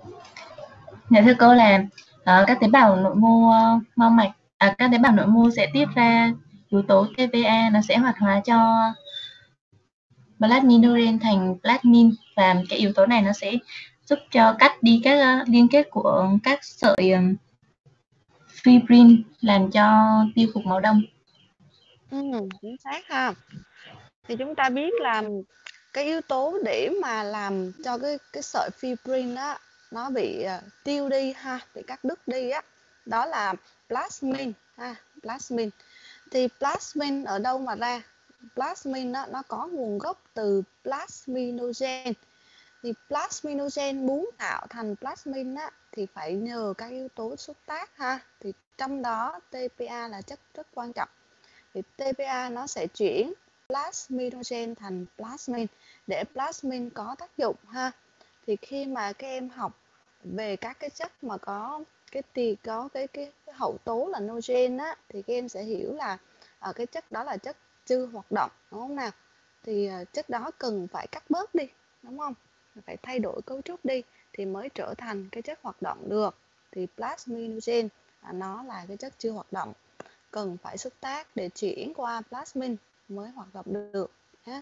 Dạ thưa cô là các tế bào nội mô mau mạch các tế bào nội mô sẽ tiết ra yếu tố TPA, nó sẽ hoạt hóa cho plasminogen thành plasmin, và cái yếu tố này nó sẽ giúp cho cắt đi các liên kết của các sợi fibrin, làm cho tiêu cục máu đông. Chính xác ha. Thì chúng ta biết là cái yếu tố để mà làm cho cái sợi fibrin á nó bị tiêu đi ha, bị cắt đứt đi á, đó là plasmin ha, plasmin. Thì plasmin ở đâu mà ra? Plasmin á, nó có nguồn gốc từ plasminogen. Thì plasminogen muốn tạo thành plasmin á, thì phải nhờ các yếu tố xúc tác ha. Thì trong đó TPA là chất rất quan trọng. Thì TPA nó sẽ chuyển plasminogen thành plasmin để plasmin có tác dụng ha. Thì khi mà các em học về các cái chất mà có cái hậu tố là nogen á, thì các em sẽ hiểu là cái chất đó là chất chưa hoạt động, đúng không nào? Thì chất đó cần phải cắt bớt đi, đúng không? Phải thay đổi cấu trúc đi thì mới trở thành cái chất hoạt động được. Thì plasminogen nó là cái chất chưa hoạt động, cần phải xúc tác để chuyển qua plasmin mới hoạt động được nhé.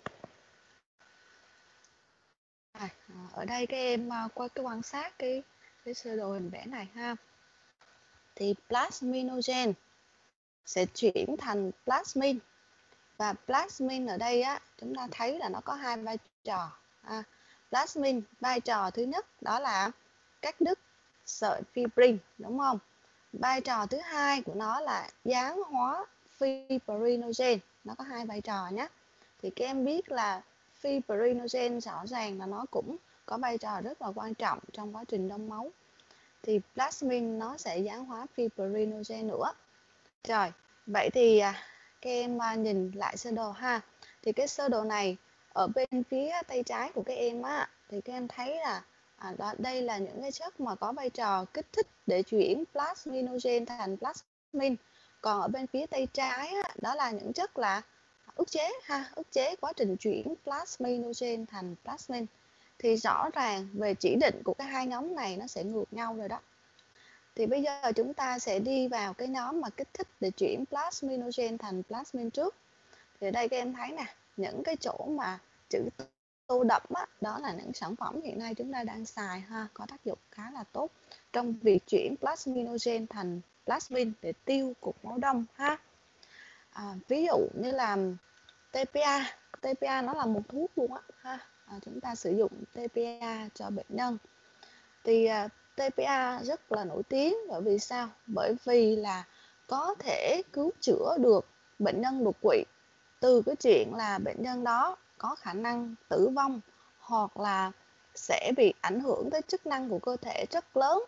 Ở đây các em qua cái quan sát cái sơ đồ hình vẽ này ha. Thì plasminogen sẽ chuyển thành plasmin, và plasmin ở đây á chúng ta thấy là nó có hai vai trò. Plasmin vai trò thứ nhất đó là cắt đứt sợi fibrin, đúng không? Vai trò thứ hai của nó là gián hóa fibrinogen, nó có hai vai trò nhé. Thì các em biết là fibrinogen rõ ràng là nó cũng có vai trò rất là quan trọng trong quá trình đông máu. Thì plasmin nó sẽ gián hóa fibrinogen nữa. Rồi, vậy thì các em nhìn lại sơ đồ ha. Thì cái sơ đồ này ở bên phía tay trái của các em á, thì các em thấy là đây là những cái chất mà có vai trò kích thích để chuyển plasminogen thành plasmin. Còn ở bên phía tay trái á, đó là những chất là ức chế ha, ức chế quá trình chuyển plasminogen thành plasmin. Thì rõ ràng về chỉ định của cái hai nhóm này nó sẽ ngược nhau rồi đó. Thì bây giờ chúng ta sẽ đi vào cái nhóm mà kích thích để chuyển plasminogen thành plasmin trước. Thì ở đây các em thấy nè, những cái chỗ mà chữ tô đậm á, đó là những sản phẩm hiện nay chúng ta đang xài ha, có tác dụng khá là tốt trong việc chuyển plasminogen thành plasmin để tiêu cục máu đông ha. Ví dụ như là TPA, TPA nó là một thuốc luôn á ha. Chúng ta sử dụng TPA cho bệnh nhân. Thì TPA rất là nổi tiếng, bởi vì sao? Bởi vì là có thể cứu chữa được bệnh nhân đột quỵ từ cái chuyện là bệnh nhân đó có khả năng tử vong, hoặc là sẽ bị ảnh hưởng tới chức năng của cơ thể rất lớn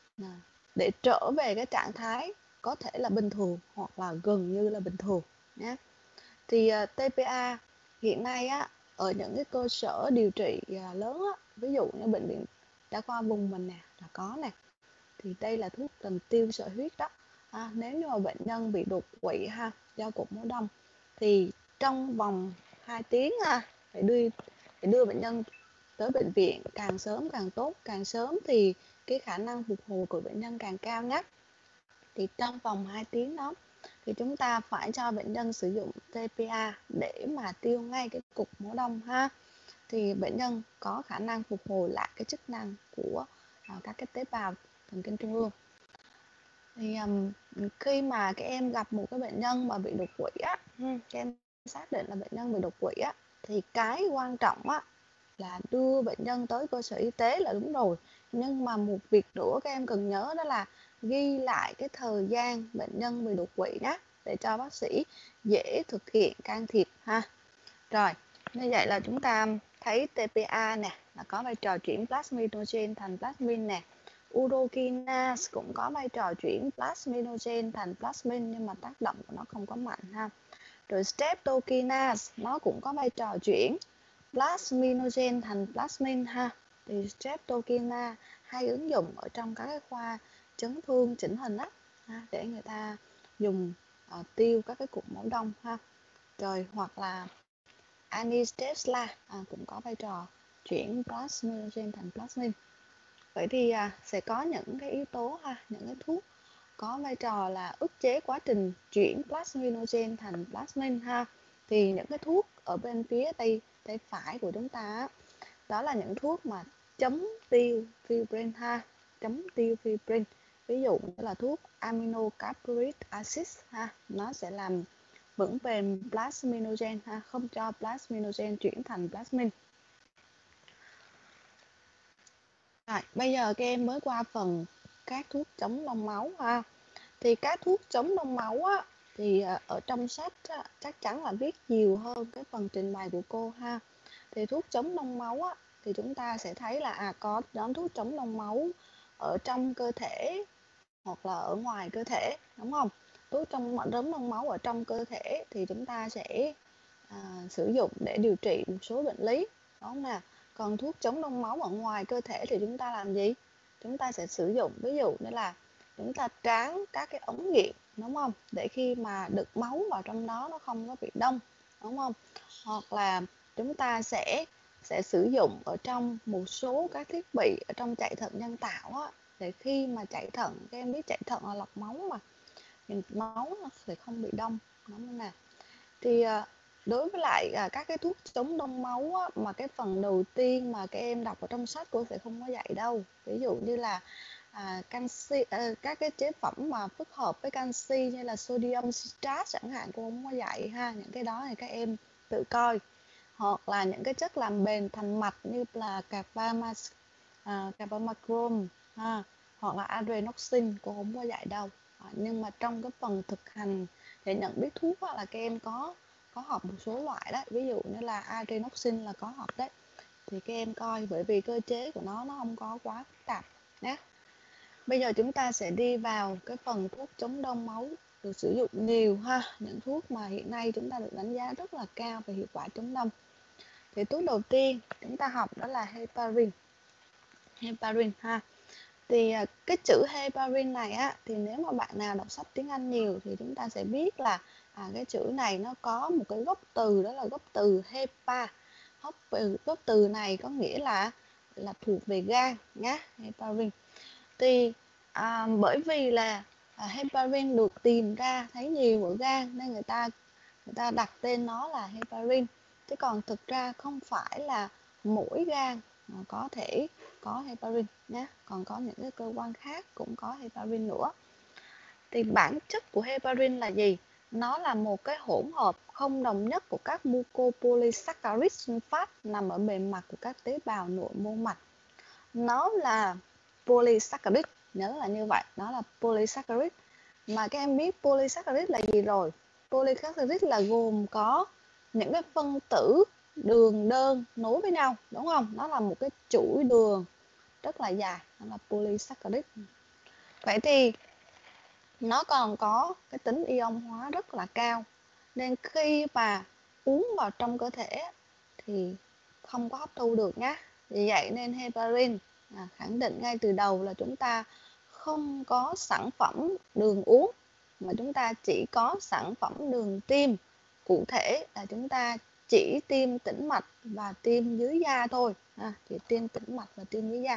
để trở về cái trạng thái có thể là bình thường hoặc là gần như là bình thường nhé. Thì TPA hiện nay á, ở những cái cơ sở điều trị lớn á, ví dụ như bệnh viện đa khoa vùng mình nè là có nè. Thì đây là thuốc làm tiêu sợi huyết đó. Nếu như mà bệnh nhân bị đột quỵ ha, do cục máu đông, thì trong vòng 2 tiếng phải đưa bệnh nhân tới bệnh viện càng sớm càng tốt, càng sớm thì cái khả năng phục hồi của bệnh nhân càng cao nhất. Thì trong vòng 2 tiếng đó thì chúng ta phải cho bệnh nhân sử dụng TPA để mà tiêu ngay cái cục máu đông ha. Thì bệnh nhân có khả năng phục hồi lại cái chức năng của các cái tế bào thần kinh trung ương. Thì khi mà các em gặp một cái bệnh nhân mà bị đột quỵ á, các em xác định là bệnh nhân bị đột quỵ á, thì cái quan trọng á là đưa bệnh nhân tới cơ sở y tế là đúng rồi, nhưng mà một việc nữa các em cần nhớ đó là ghi lại cái thời gian bệnh nhân bị đột quỵ nhé, để cho bác sĩ dễ thực hiện can thiệp ha. Rồi, như vậy là chúng ta thấy TPA nè là có vai trò chuyển plasminogen thành plasmin nè. Urokinase cũng có vai trò chuyển plasminogen thành plasmin, nhưng mà tác động của nó không có mạnh ha. Rồi streptokinase nó cũng có vai trò chuyển plasminogen thành plasmin ha. Thì streptokinase hay ứng dụng ở trong các cái khoa chấn thương chỉnh hình á, để người ta dùng tiêu các cái cục máu đông ha. Rồi hoặc là Anistetla cũng có vai trò chuyển plasminogen thành plasmin. Vậy thì sẽ có những cái yếu tố ha, những cái thuốc có vai trò là ức chế quá trình chuyển plasminogen thành plasmin ha. Thì những cái thuốc ở bên phía tay phải của chúng ta đó là những thuốc mà chống tiêu fibrin ha, chống tiêu fibrin. Ví dụ như là thuốc aminocaproic acid ha, nó sẽ làm vững bền plasminogen ha, không cho plasminogen chuyển thành plasmin. Rồi, bây giờ các em mới qua phần các thuốc chống đông máu ha. Thì các thuốc chống đông máu á, thì ở trong sách á, chắc chắn là viết nhiều hơn cái phần trình bày của cô ha. Thì thuốc chống đông máu á, thì chúng ta sẽ thấy là có nhóm thuốc chống đông máu ở trong cơ thể hoặc là ở ngoài cơ thể, đúng không? Thuốc chống đông máu ở trong cơ thể thì chúng ta sẽ sử dụng để điều trị một số bệnh lý, đúng không nào? Còn thuốc chống đông máu ở ngoài cơ thể thì chúng ta làm gì? Chúng ta sẽ sử dụng ví dụ như là chúng ta tráng các cái ống nghiệm, đúng không? Để khi mà đựng máu vào trong đó nó không có bị đông, đúng không? Hoặc là chúng ta sẽ sử dụng ở trong một số các thiết bị ở trong chạy thận nhân tạo á, để khi mà chạy thận, các em biết chạy thận là lọc máu mà, thì máu nó sẽ không bị đông, đúng không nào? Thì đối với lại các cái thuốc chống đông máu á, mà cái phần đầu tiên mà các em đọc ở trong sách cô sẽ không có dạy đâu. Ví dụ như là canxi, các cái chế phẩm mà phức hợp với canxi như là sodium citrate chẳng hạn, cô không có dạy ha. Những cái đó thì các em tự coi. Hoặc là những cái chất làm bền thành mạch như là carbamazole ha, hoặc là adrenoxin, cô không có dạy đâu. Nhưng mà trong cái phần thực hành để nhận biết thuốc là các em có học một số loại đấy, ví dụ như là adrenoxin là có học đấy, thì các em coi, bởi vì cơ chế của nó không có quá phức tạp nhé. Bây giờ chúng ta sẽ đi vào cái phần thuốc chống đông máu được sử dụng nhiều ha, những thuốc mà hiện nay chúng ta được đánh giá rất là cao về hiệu quả chống đông. Thì thuốc đầu tiên chúng ta học đó là heparin ha. Thì cái chữ heparin này á, thì nếu mà bạn nào đọc sách tiếng Anh nhiều thì chúng ta sẽ biết là cái chữ này nó có một cái gốc từ, đó là gốc từ hepa. Gốc từ này có nghĩa là thuộc về gan nhé, heparin. Thì bởi vì là heparin được tìm ra thấy nhiều ở gan nên người ta đặt tên nó là heparin. Chứ còn thực ra không phải là mỗi gan có thể có heparin nhé, còn có những cái cơ quan khác cũng có heparin nữa. Thì bản chất của heparin là gì? Nó là một cái hỗn hợp không đồng nhất của các mucopolysaccharide sulfat nằm ở bề mặt của các tế bào nội mô mạch. Nó là polysaccharide, nhớ là như vậy, nó là polysaccharide. Mà các em biết polysaccharide là gì rồi? Polysaccharide là gồm có những cái phân tử đường đơn nối với nhau, đúng không? Nó là một cái chuỗi đường rất là dài, nó là polysaccharide. Vậy thì nó còn có cái tính ion hóa rất là cao, nên khi mà uống vào trong cơ thể thì không có hấp thu được nhé. Vì vậy nên heparin khẳng định ngay từ đầu là chúng ta không có sản phẩm đường uống, mà chúng ta chỉ có sản phẩm đường tiêm. Cụ thể là chúng ta chỉ tiêm tĩnh mạch và tiêm dưới da thôi, chỉ tiêm tĩnh mạch và tiêm dưới da.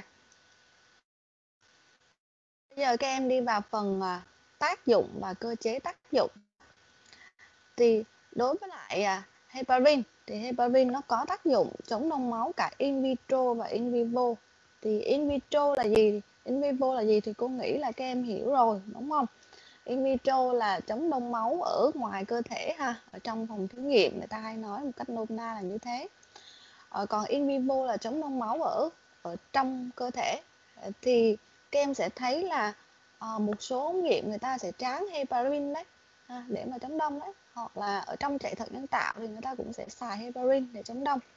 Bây giờ các em đi vào phần tác dụng và cơ chế tác dụng. Thì đối với lại heparin thì heparin nó có tác dụng chống đông máu cả in vitro và in vivo. Thì in vitro là gì, in vivo là gì thì cô nghĩ là các em hiểu rồi, đúng không? In vitro là chống đông máu ở ngoài cơ thể ha, ở trong phòng thí nghiệm người ta hay nói một cách nôm na là như thế. Còn in vivo là chống đông máu ở trong cơ thể. Thì các em sẽ thấy là một số nghiệm người ta sẽ tráng heparin đấy để mà chống đông đấy, hoặc là ở trong chạy thận nhân tạo thì người ta cũng sẽ xài heparin để chống đông.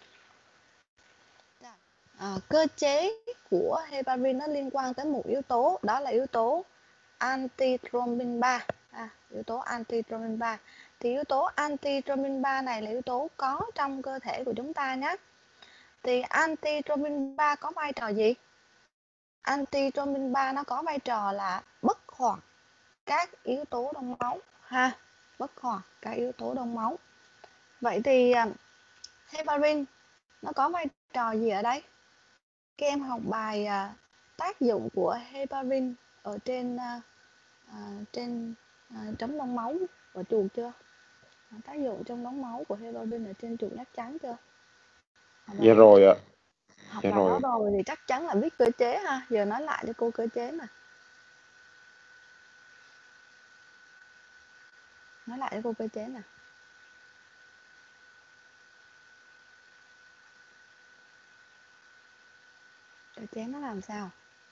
Cơ chế của heparin nó liên quan tới một yếu tố, đó là yếu tố antithrombin 3. Yếu tố antithrombin 3 thì yếu tố antithrombin 3 này là yếu tố có trong cơ thể của chúng ta nhé. Thì antithrombin 3 có vai trò gì? Antithrombin 3 nó có vai trò là bất hoạt các yếu tố đông máu ha, bất hoạt các yếu tố đông máu. Vậy thì heparin nó có vai trò gì ở đây? Các em học bài tác dụng của heparin ở trên trống đông máu của chuột chưa? Tác dụng trong đống máu của heparin ở trên chuột nhắt trắng chưa? Dạ rồi ạ. Học Dạ bài rồi. đó rồi thì chắc chắn là biết cơ chế ha. Giờ nói lại cho cô cơ chế nè. Nói lại cho cô cơ chế nè. Cơ chế nó làm sao?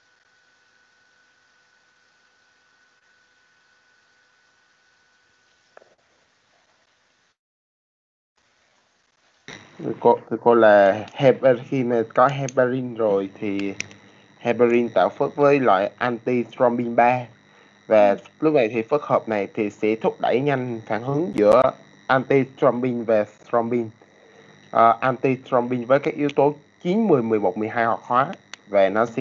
Thưa cô là khi mà có heparin rồi thì heparin tạo phức với loại antithrombin 3 và lúc này thì phức hợp này thì sẽ thúc đẩy nhanh phản ứng giữa antithrombin và thrombin. Antithrombin với các yếu tố 9, 10, 11, 12 hoạt hóa và nó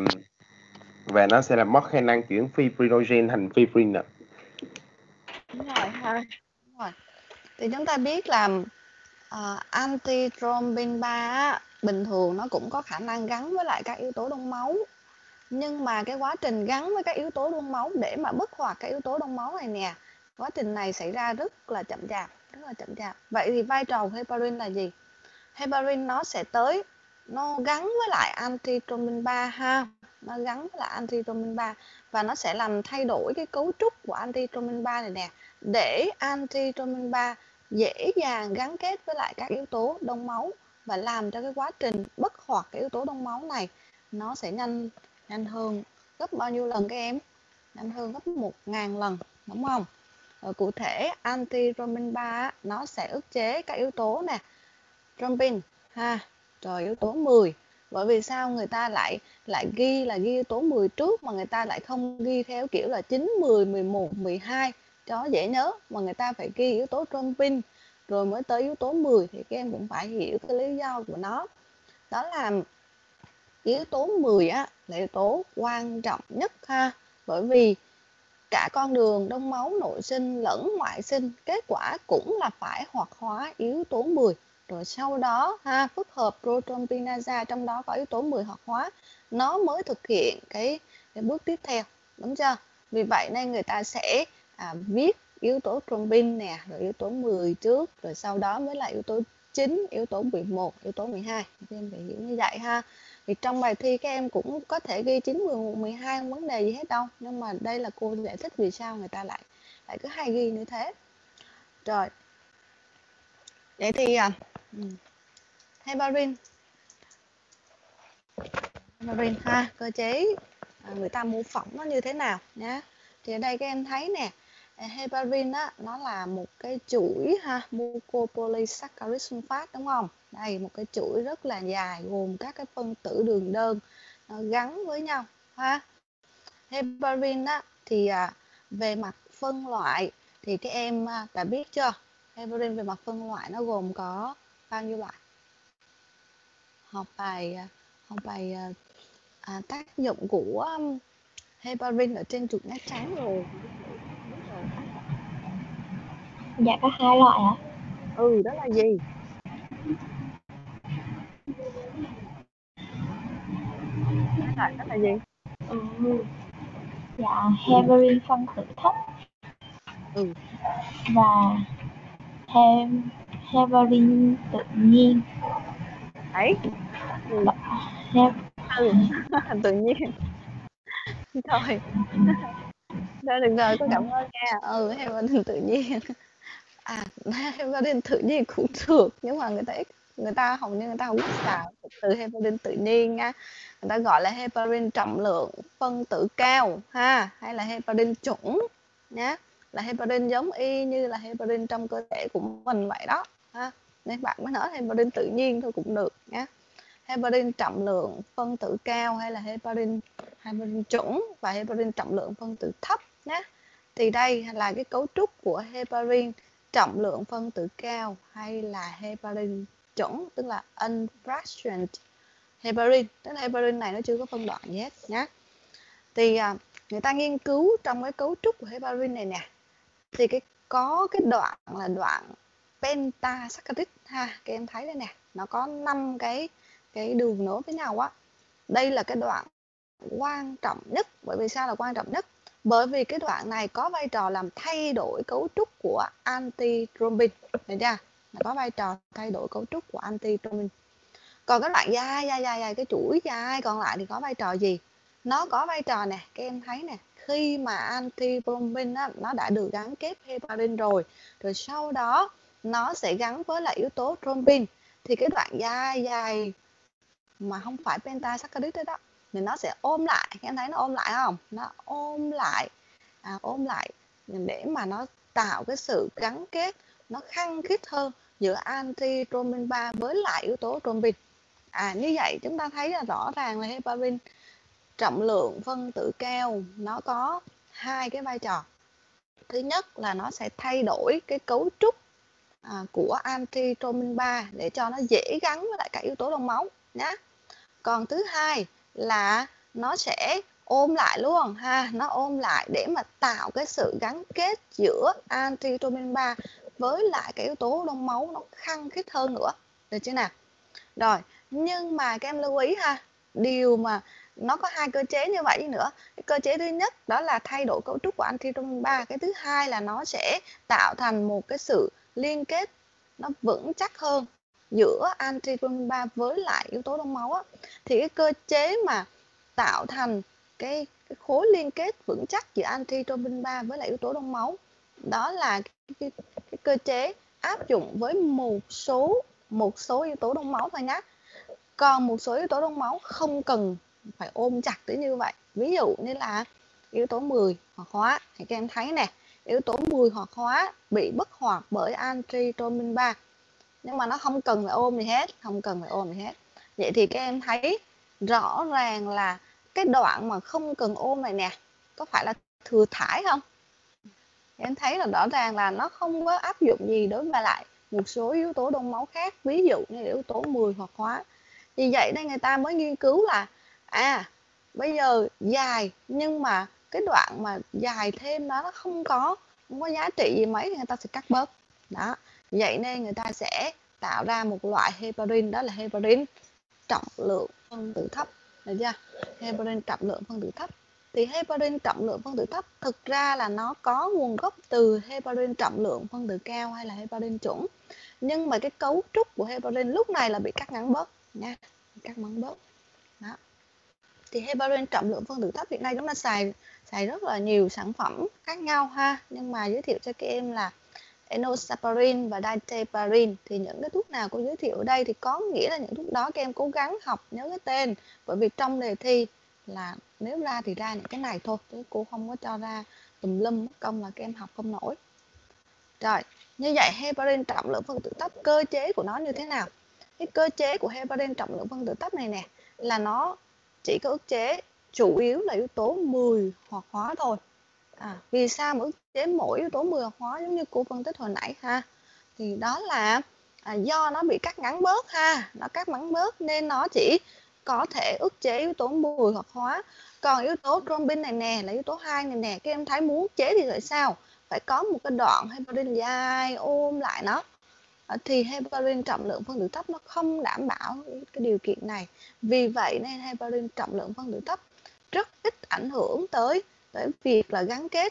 sẽ làm mất khả năng chuyển fibrinogen thành fibrin ạ. Đúng rồi ha. Đúng rồi. Thì chúng ta biết là antithrombin 3 bình thường nó cũng có khả năng gắn với lại các yếu tố đông máu. Nhưng mà cái quá trình gắn với các yếu tố đông máu để mà bất hoạt các yếu tố đông máu này nè, quá trình này xảy ra rất là chậm chạp. Vậy thì vai trò của heparin là gì? Heparin nó sẽ nó gắn với lại antithrombin 3 ha. Nó gắn với lại antithrombin 3 và nó sẽ làm thay đổi cái cấu trúc của antithrombin 3 này nè, để antithrombin 3 dễ dàng gắn kết với lại các yếu tố đông máu và làm cho cái quá trình bất hoạt cái yếu tố đông máu này nó sẽ nhanh hơn gấp bao nhiêu lần các em? Nhanh hơn gấp 1000 lần, đúng không? Rồi cụ thể antithrombin 3 nó sẽ ức chế các yếu tố nè, thrombin ha, rồi yếu tố 10. Bởi vì sao người ta lại ghi yếu tố 10 trước mà người ta lại không ghi theo kiểu là 9, 10, 11, 12 cho dễ nhớ, mà người ta phải ghi yếu tố thrombin rồi mới tới yếu tố 10 thì các em cũng phải hiểu cái lý do của nó. Đó là yếu tố 10 là yếu tố quan trọng nhất ha, bởi vì cả con đường đông máu nội sinh lẫn ngoại sinh kết quả cũng là phải hoạt hóa yếu tố 10, rồi sau đó phức hợp prothrombinase, trong đó có yếu tố 10 hoạt hóa, nó mới thực hiện cái bước tiếp theo, đúng chưa? Vì vậy nên người ta sẽ viết yếu tố thrombin nè, rồi yếu tố 10 trước, rồi sau đó mới là yếu tố 9, yếu tố 11, yếu tố 12. Các em phải hiểu như vậy ha. Thì trong bài thi các em cũng có thể ghi 9, 11, 12 không vấn đề gì hết đâu. Nhưng mà đây là cô giải thích vì sao người ta lại cứ hay ghi như thế. Rồi. Vậy thì heparin ha, cơ chế người ta mô phỏng nó như thế nào nhé. Thì ở đây các em thấy nè, heparin nó là một cái chuỗi mucopolysaccharide sulfate, đúng không? Đây, một cái chuỗi rất là dài gồm các cái phân tử đường đơn nó gắn với nhau ha. Heparin thì về mặt phân loại thì các em đã biết chưa? Heparin về mặt phân loại nó gồm có bao nhiêu loại? Học bài tác dụng của heparin ở trên chuột nhắt trắng rồi. Dạ có 2 loại ạ. Đó là gì? Đó là gì? Dạ heparin phân tử thấp và heparin tự nhiên. Đấy. Tự nhiên. Thôi. Đó, được rồi, cô cảm ơn nha. Heparin tự nhiên. Heparin tự nhiên cũng được, nhưng mà người ta hầu như người ta không biết xài từ heparin tự nhiên nha. Người ta gọi là heparin trọng lượng phân tử cao ha, hay là heparin chủng nhé, là heparin giống y như là heparin trong cơ thể của mình vậy đó ha. Nên bạn mới nói heparin tự nhiên thôi cũng được nhé. Heparin trọng lượng phân tử cao hay là heparin chủng và heparin trọng lượng phân tử thấp nhé. Thì đây là cái cấu trúc của heparin trọng lượng phân tử cao hay là heparin chủng, tức là unfractionated heparin, tức là heparin này nó chưa có phân đoạn gì hết nhé. Thì người ta nghiên cứu trong cái cấu trúc của heparin này nè, thì có cái đoạn là đoạn pentasaccharide ha, các em thấy đây nè, nó có 5 cái đường nối với nhau á. Đây là cái đoạn quan trọng nhất. Bởi vì sao là quan trọng nhất? Bởi vì cái đoạn này có vai trò làm thay đổi cấu trúc của antithrombin. Được chưa? Nó có vai trò thay đổi cấu trúc của antithrombin. Còn cái đoạn dài, cái chuỗi dài còn lại thì có vai trò gì? Nó có vai trò nè, các em thấy nè, khi mà antithrombin á, nó đã được gắn kết heparin rồi sau đó nó sẽ gắn với lại yếu tố thrombin, thì cái đoạn dài mà không phải pentasaccharide đó thì nó sẽ ôm lại. Các em thấy nó ôm lại không? Nó ôm lại để mà nó tạo cái sự gắn kết, nó khăng khít hơn giữa antithrombin 3 với lại yếu tố thrombin. Như vậy chúng ta thấy là rõ ràng là heparin trọng lượng phân tử cao nó có hai cái vai trò. Thứ nhất là nó sẽ thay đổi cái cấu trúc của antithrombin 3 để cho nó dễ gắn với lại các yếu tố đông máu nhé. Còn thứ hai là nó sẽ ôm lại luôn ha, nó ôm lại để mà tạo cái sự gắn kết giữa antithrombin 3 với lại cái yếu tố đông máu nó khăng khít hơn nữa. Được chưa nào? Rồi, nhưng mà các em lưu ý ha, điều mà nó có hai cơ chế như vậy nữa. Cái cơ chế thứ nhất đó là thay đổi cấu trúc của antithrombin 3, cái thứ hai là nó sẽ tạo thành một cái sự liên kết nó vững chắc hơn giữa antithrombin 3 với lại yếu tố đông máu á. Thì cái cơ chế mà tạo thành cái khối liên kết vững chắc giữa antithrombin 3 với lại yếu tố đông máu, đó là cái cơ chế áp dụng với một số yếu tố đông máu thôi nhé. Còn một số yếu tố đông máu không cần phải ôm chặt tới như vậy. Ví dụ như là yếu tố 10 hoạt hóa, thì các em thấy nè, yếu tố 10 hoạt hóa bị bất hoạt bởi antithrombin 3, nhưng mà nó không cần phải ôm gì hết, Vậy thì các em thấy rõ ràng là cái đoạn mà không cần ôm này nè, có phải là thừa thải không? Em thấy là rõ ràng là nó không có áp dụng gì đối với lại một số yếu tố đông máu khác, ví dụ như yếu tố 10 hoạt hóa. Vì vậy nên người ta mới nghiên cứu là bây giờ dài nhưng mà cái đoạn mà dài thêm đó nó không có giá trị gì mấy thì người ta sẽ cắt bớt. Đó. Vậy nên người ta sẽ tạo ra một loại heparin, đó là heparin trọng lượng phân tử thấp. Được chưa? Heparin trọng lượng phân tử thấp. Thì heparin trọng lượng phân tử thấp thực ra là nó có nguồn gốc từ heparin trọng lượng phân tử cao hay là heparin chuẩn. Nhưng mà cái cấu trúc của heparin lúc này là bị cắt ngắn bớt nha, cắt ngắn bớt. Đó. Thì heparin trọng lượng phân tử thấp hiện nay chúng ta xài rất là nhiều sản phẩm khác nhau ha, nhưng mà giới thiệu cho các em là enoxaparin và dalteparin. Thì những cái thuốc nào cô giới thiệu ở đây thì có nghĩa là những thuốc đó các em cố gắng học nhớ cái tên, bởi vì trong đề thi là nếu ra thì ra những cái này thôi, chứ cô không có cho ra tùm lum mất công là các em học không nổi. Rồi, như vậy heparin trọng lượng phân tử thấp, cơ chế của nó như thế nào? Cái cơ chế của heparin trọng lượng phân tử thấp này nè là nó chỉ có ức chế chủ yếu là yếu tố 10 hoạt hóa thôi. Vì sao mà ức chế mỗi yếu tố 10 hoạt hóa giống như cô phân tích hồi nãy ha? Thì đó là do nó bị cắt ngắn bớt ha, nó cắt ngắn bớt nên nó chỉ có thể ức chế yếu tố 10 hoạt hóa. Còn yếu tố thrombin này nè là yếu tố 2 này nè, các em thấy muốn ức chế thì tại sao? Phải có một cái đoạn heparin dài ôm lại nó. Thì heparin trọng lượng phân tử thấp nó không đảm bảo cái điều kiện này. Vì vậy nên heparin trọng lượng phân tử thấp rất ít ảnh hưởng tới việc là gắn kết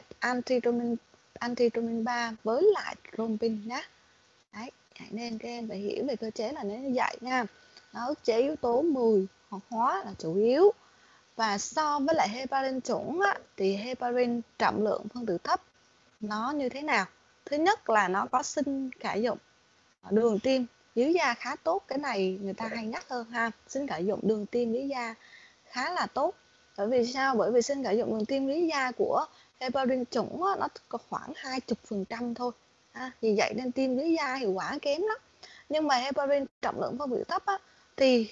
antithrombin 3 với lại thrombin nhé. Đấy, nên các em phải hiểu về cơ chế là nó như vậy nha. Nó ức chế yếu tố 10 hoạt hóa là chủ yếu. Và so với lại heparin chuẩn á, thì heparin trọng lượng phân tử thấp nó như thế nào? Thứ nhất là nó có sinh khả dụng đường tim dưới da khá tốt, cái này người ta hay nhắc hơn ha. Sinh khả dụng đường tim dưới da khá là tốt. Bởi vì sao? Bởi vì sinh khả dụng đường tim dưới da của heparin chuẩn á, nó có khoảng 20% thôi. Vì vậy nên tim dưới da hiệu quả kém lắm. Nhưng mà heparin trọng lượng phân tử thấp á, thì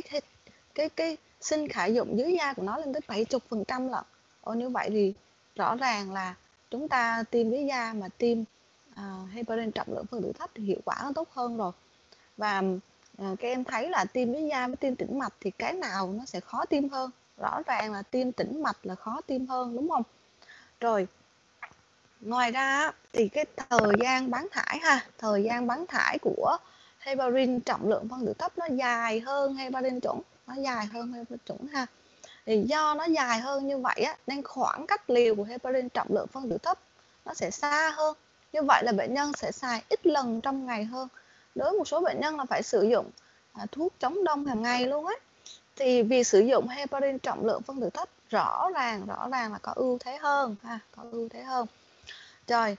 cái sinh khả dụng dưới da của nó lên tới 70% lận. Như vậy thì rõ ràng là chúng ta tiêm dưới da mà tiêm heparin trọng lượng phân tử thấp thì hiệu quả nó tốt hơn rồi. Và các em thấy là tiêm dưới da với tiêm tĩnh mạch thì cái nào nó sẽ khó tiêm hơn? Rõ ràng là tiêm tĩnh mạch là khó tiêm hơn, đúng không? Rồi, ngoài ra thì cái thời gian bán thải ha, thời gian bán thải của heparin trọng lượng phân tử thấp nó dài hơn heparin chuẩn, ha. Thì do nó dài hơn như vậy á, nên khoảng cách liều của heparin trọng lượng phân tử thấp nó sẽ xa hơn. Như vậy là bệnh nhân sẽ xài ít lần trong ngày hơn. Đối với một số bệnh nhân là phải sử dụng thuốc chống đông hàng ngày luôn á, thì việc sử dụng heparin trọng lượng phân tử thấp rõ ràng là có ưu thế hơn ha, có ưu thế hơn. Rồi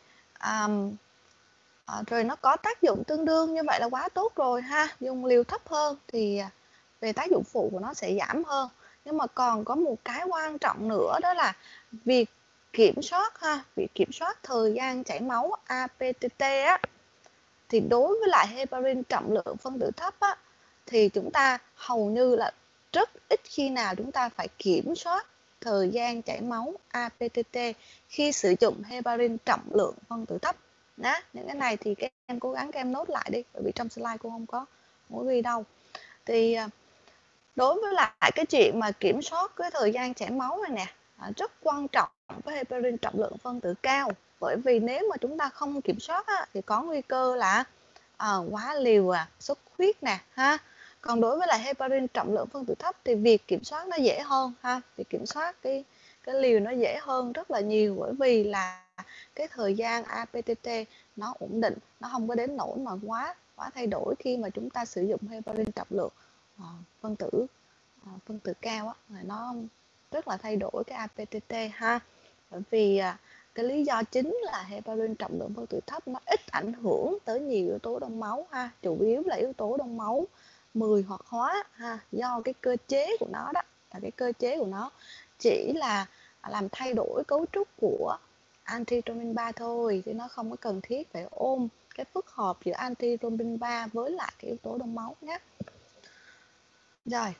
rồi nó có tác dụng tương đương như vậy là quá tốt rồi ha. Dùng liều thấp hơn thì về tác dụng phụ của nó sẽ giảm hơn. Nhưng mà còn có một cái quan trọng nữa, đó là việc kiểm soát ha, việc kiểm soát thời gian chảy máu APTT á, thì đối với lại heparin trọng lượng phân tử thấp á, thì chúng ta hầu như là rất ít khi nào chúng ta phải kiểm soát thời gian chảy máu APTT khi sử dụng heparin trọng lượng phân tử thấp. Đó, những cái này thì các em cố gắng các em nốt lại đi, bởi vì trong slide cô không có ghi đâu. Thì đối với lại cái chuyện mà kiểm soát cái thời gian chảy máu này nè, rất quan trọng với heparin trọng lượng phân tử cao. Bởi vì nếu mà chúng ta không kiểm soát á, thì có nguy cơ là quá liều xuất huyết nè ha. Còn đối với lại heparin trọng lượng phân tử thấp thì việc kiểm soát nó dễ hơn ha, việc kiểm soát cái liều nó dễ hơn rất là nhiều, bởi vì là cái thời gian APTT nó ổn định, nó không có đến nỗi mà quá thay đổi khi mà chúng ta sử dụng heparin trọng lượng phân tử cao á, nó rất là thay đổi cái APTT ha. Bởi vì cái lý do chính là heparin trọng lượng phân tử thấp nó ít ảnh hưởng tới nhiều yếu tố đông máu ha, chủ yếu là yếu tố đông máu 10 hoạt hóa ha, do cái cơ chế của nó đó, là cái cơ chế của nó chỉ là làm thay đổi cấu trúc của antithrombin 3 thôi, chứ nó không có cần thiết phải ôm cái phức hợp giữa antithrombin 3 với lại cái yếu tố đông máu nhé. Rồi,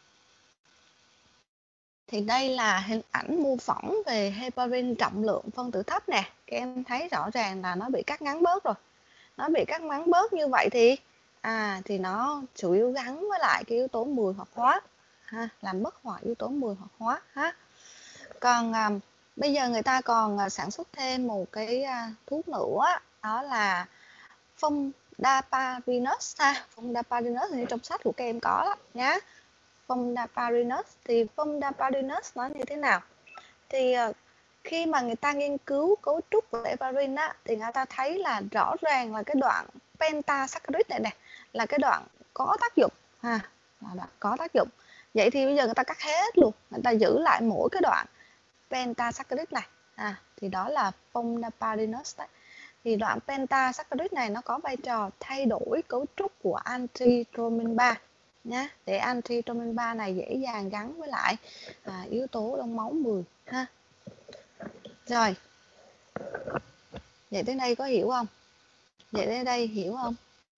thì đây là hình ảnh mô phỏng về heparin trọng lượng phân tử thấp nè. Các em thấy rõ ràng là nó bị cắt ngắn bớt rồi. Nó bị cắt ngắn bớt như vậy thì nó chủ yếu gắn với lại cái yếu tố 10 hoạt hóa ha, làm mất hoạt yếu tố 10 hoạt hóa ha. Còn bây giờ người ta còn sản xuất thêm một cái thuốc nữa, đó là Fondaparinux ha. Fondaparinux thì trong sách của các em có đó nhá. Fondaparinux thì Fondaparinux nó như thế nào? Thì khi mà người ta nghiên cứu cấu trúc của heparin á, thì người ta thấy là rõ ràng là cái đoạn pentasaccharide này là cái đoạn có tác dụng ha, là đoạn có tác dụng. Vậy thì bây giờ người ta cắt hết luôn, người ta giữ lại mỗi cái đoạn pentasaccharide này thì đó là Fondaparinux đấy. Thì đoạn pentasaccharide này nó có vai trò thay đổi cấu trúc của antithrombin 3 nhé, để antithrombin 3 này dễ dàng gắn với lại yếu tố đông máu 10 ha. Rồi, vậy tới đây có hiểu không? Vậy tới đây hiểu không?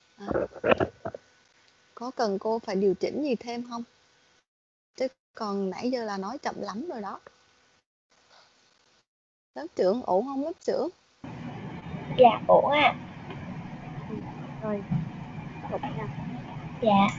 Có cần cô phải điều chỉnh gì thêm không? Chứ còn nãy giờ là nói chậm lắm rồi đó. Lớp trưởng ổn không lớp trưởng? Dạ ổn ạ. Rồi, tục nha. Dạ.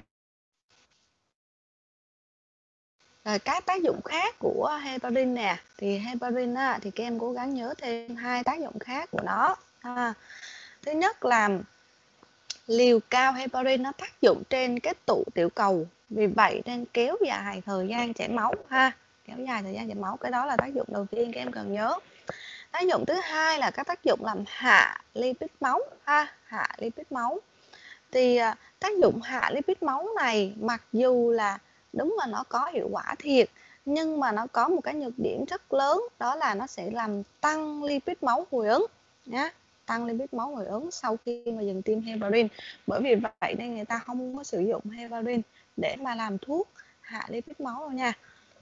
Rồi các tác dụng khác của heparin nè, thì heparin thì các em cố gắng nhớ thêm 2 tác dụng khác của nó. Thứ nhất là liều cao heparin nó tác dụng trên cái tụ tiểu cầu, vì vậy nên kéo dài thời gian chảy máu ha, kéo dài thời gian chảy máu, cái đó là tác dụng đầu tiên các em cần nhớ. Tác dụng thứ hai là các tác dụng làm hạ lipid máu ha, hạ lipid máu. Thì tác dụng hạ lipid máu này mặc dù là đúng là nó có hiệu quả thiệt, nhưng mà nó có một cái nhược điểm rất lớn, đó là nó sẽ làm tăng lipid máu hồi ứng nhé, tăng lipid máu hồi ứng sau khi mà dừng tiêm heparin. Bởi vì vậy nên người ta không có sử dụng heparin để mà làm thuốc hạ lipid máu đâu nha.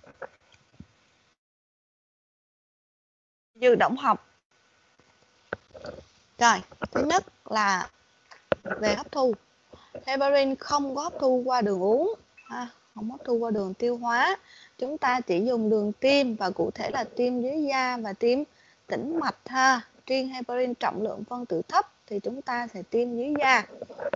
Dự động học. Rồi, thứ nhất là về hấp thu. Heparin không có hấp thu qua đường uống, không hấp thu qua đường tiêu hóa. Chúng ta chỉ dùng đường tiêm, và cụ thể là tiêm dưới da và tiêm tĩnh mạch ha. Riêng heparin trọng lượng phân tử thấp thì chúng ta sẽ tiêm dưới da.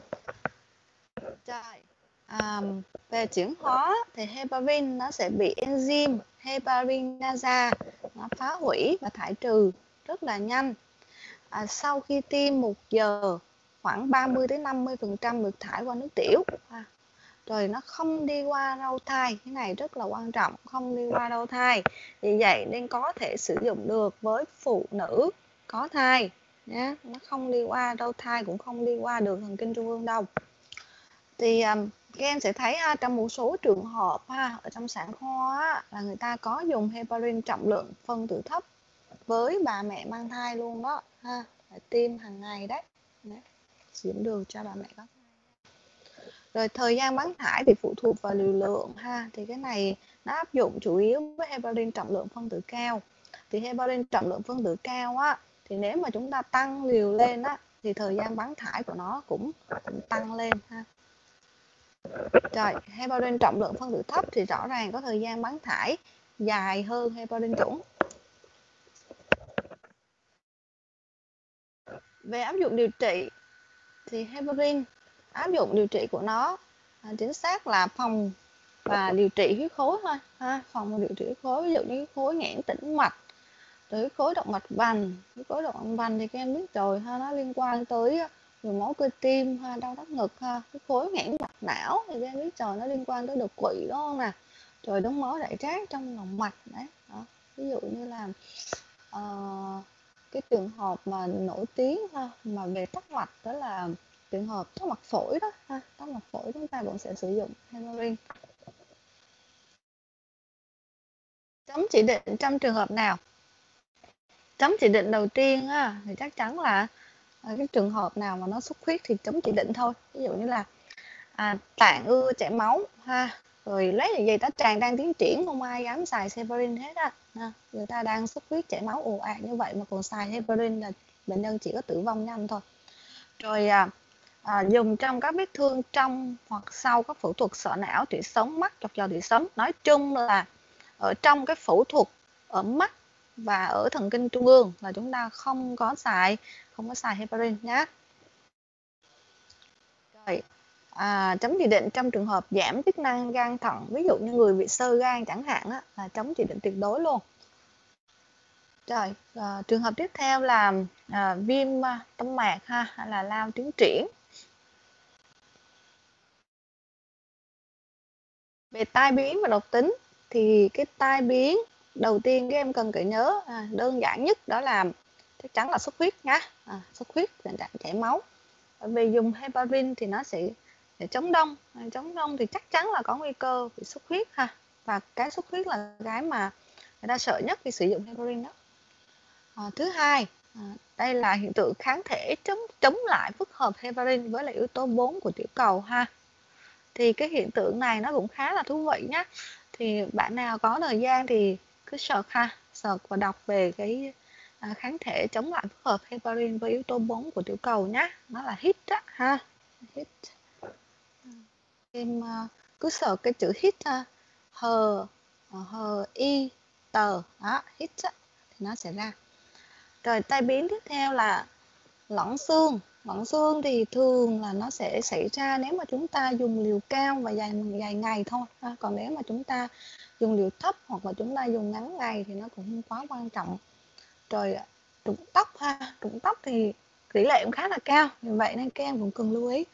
Về chuyển hóa thì heparin nó sẽ bị enzyme heparinase nó phá hủy và thải trừ rất là nhanh. Sau khi tiêm 1 giờ, khoảng 30 đến 50% được thải qua nước tiểu. rồi nó không đi qua rau thai. Cái này rất là quan trọng, không đi qua rau thai. Vì vậy nên có thể sử dụng được với phụ nữ có thai nhé. Nó không đi qua rau thai, cũng không đi qua đường thần kinh trung ương đâu. Thì các em sẽ thấy trong một số trường hợp ở trong sản khoa là người ta có dùng heparin trọng lượng phân tử thấp với bà mẹ mang thai luôn đó ha, tiêm hàng ngày đấy, sử dụng được cho bà mẹ có thai. Rồi thời gian bán thải thì phụ thuộc vào liều lượng ha, thì cái này nó áp dụng chủ yếu với heparin trọng lượng phân tử cao. Thì heparin trọng lượng phân tử cao thì nếu mà chúng ta tăng liều lên thì thời gian bán thải của nó cũng tăng lên ha. Rồi, heparin trọng lượng phân tử thấp thì rõ ràng có thời gian bán thải dài hơn heparin chuẩn. Về áp dụng điều trị thì heparin áp dụng điều trị của nó chính xác là phòng và điều trị huyết khối thôi ha, phòng và điều trị huyết khối, ví dụ như huyết khối nghẽn tĩnh mạch, rồi huyết khối động mạch vành. Huyết khối động mạch vành thì các em biết rồi ha, nó liên quan tới nhồi máu cơ tim ha, đau thắt ngực ha. Huyết khối nghẽn mạch não thì các em biết rồi, nó liên quan tới đột quỵ đúng không nè, rồi đống máu rải rác trong lòng mạch đấy đó. Ví dụ như là cái trường hợp mà nổi tiếng mà về tắc mạch đó là trường hợp tắc mạch phổi đó ha, tắc mạch phổi chúng ta vẫn sẽ sử dụng heparin. Chấm chỉ định trong trường hợp nào? Chấm chỉ định đầu tiên thì chắc chắn là cái trường hợp nào mà nó xuất huyết thì chấm chỉ định thôi. Ví dụ như là tạng ưa chảy máu ha, rồi lấy dạ dày tá tràng đang tiến triển, không ai dám xài heparin hết người ta đang xuất huyết chảy máu ồ ạt như vậy mà còn xài heparin là bệnh nhân chỉ có tử vong nhanh thôi. Rồi dùng trong các vết thương trong hoặc sau các phẫu thuật sọ não, tủy sống, mắt, chọc giò tủy sống. Nói chung là ở trong cái phẫu thuật ở mắt và ở thần kinh trung ương là chúng ta không có xài heparin nhé. Rồi chấm chỉ định trong trường hợp giảm chức năng gan thận, ví dụ như người bị xơ gan chẳng hạn là chấm chỉ định tuyệt đối luôn. Rồi trường hợp tiếp theo là viêm tâm mạc hay là lao tiến triển. Về tai biến và độc tính thì cái tai biến đầu tiên các em cần phải nhớ đơn giản nhất đó là chắc chắn là xuất huyết nhá, xuất huyết, tình trạng chảy máu. Vì dùng heparin thì nó sẽ chống đông, thì chắc chắn là có nguy cơ bị xuất huyết ha, và cái xuất huyết là cái mà người ta sợ nhất khi sử dụng heparin đó. Thứ hai, đây là hiện tượng kháng thể chống lại phức hợp heparin với lại yếu tố 4 của tiểu cầu ha. Thì cái hiện tượng này nó cũng khá là thú vị nhé. Thì bạn nào có thời gian thì cứ search và đọc về cái kháng thể chống lại phức hợp heparin với yếu tố 4 của tiểu cầu nhé. Nó là HIT ha. HIT. Em cứ search cái chữ HIT HIT HIT thì nó sẽ ra. Rồi tai biến tiếp theo là loãng xương. Loãng xương thì thường là nó sẽ xảy ra nếu mà chúng ta dùng liều cao và dài ngày thôi. Còn nếu mà chúng ta dùng liều thấp hoặc là chúng ta dùng ngắn ngày thì nó cũng không quá quan trọng. Rồi rụng tóc rụng tóc thì tỷ lệ cũng khá là cao, vì vậy nên các em cũng cần lưu ý.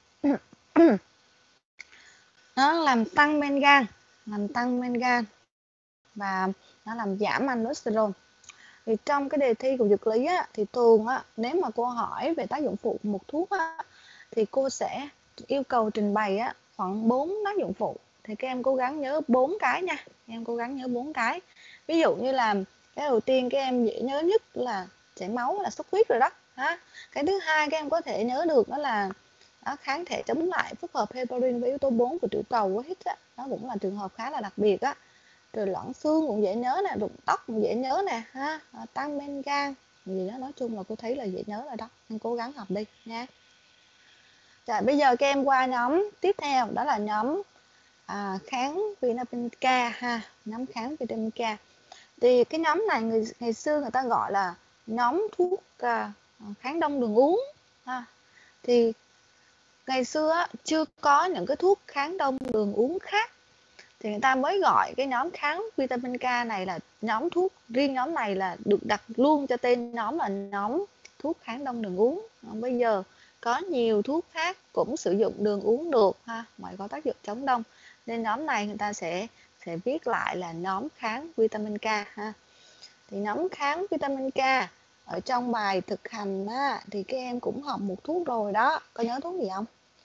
Nó làm tăng men gan, và nó làm giảm aldosterone. Thì trong cái đề thi của dược lý thì thường nếu mà cô hỏi về tác dụng phụ của một thuốc thì cô sẽ yêu cầu trình bày khoảng 4 tác dụng phụ. Thì các em cố gắng nhớ 4 cái nha. Ví dụ như là cái đầu tiên các em dễ nhớ nhất là chảy máu, là xuất huyết rồi đó. Cái thứ hai các em có thể nhớ được đó là kháng thể chống lại phức hợp heparin với yếu tố 4 của tiểu cầu của HIT nó cũng là trường hợp khá là đặc biệt Rồi loãng xương cũng dễ nhớ nè, rụng tóc cũng dễ nhớ nè tăng men gan gì đó, nói chung là cô thấy là dễ nhớ rồi đó, nên cố gắng học đi nha. Rồi bây giờ các em qua nhóm tiếp theo, đó là nhóm kháng vitamin K nhóm kháng vitamin K. Thì cái nhóm này ngày xưa người ta gọi là nhóm thuốc kháng đông đường uống thì ngày xưa chưa có những cái thuốc kháng đông đường uống khác, thì người ta mới gọi cái nhóm kháng vitamin K này là nhóm thuốc, riêng nhóm này là được đặt luôn cho tên nhóm là nhóm thuốc kháng đông đường uống. Bây giờ có nhiều thuốc khác cũng sử dụng đường uống được ha, mà có tác dụng chống đông, nên nhóm này người ta sẽ viết lại là nhóm kháng vitamin K ha. Thì nhóm kháng vitamin K ở trong bài thực hành á, thì các em cũng học một thuốc rồi đó, có nhớ thuốc gì không?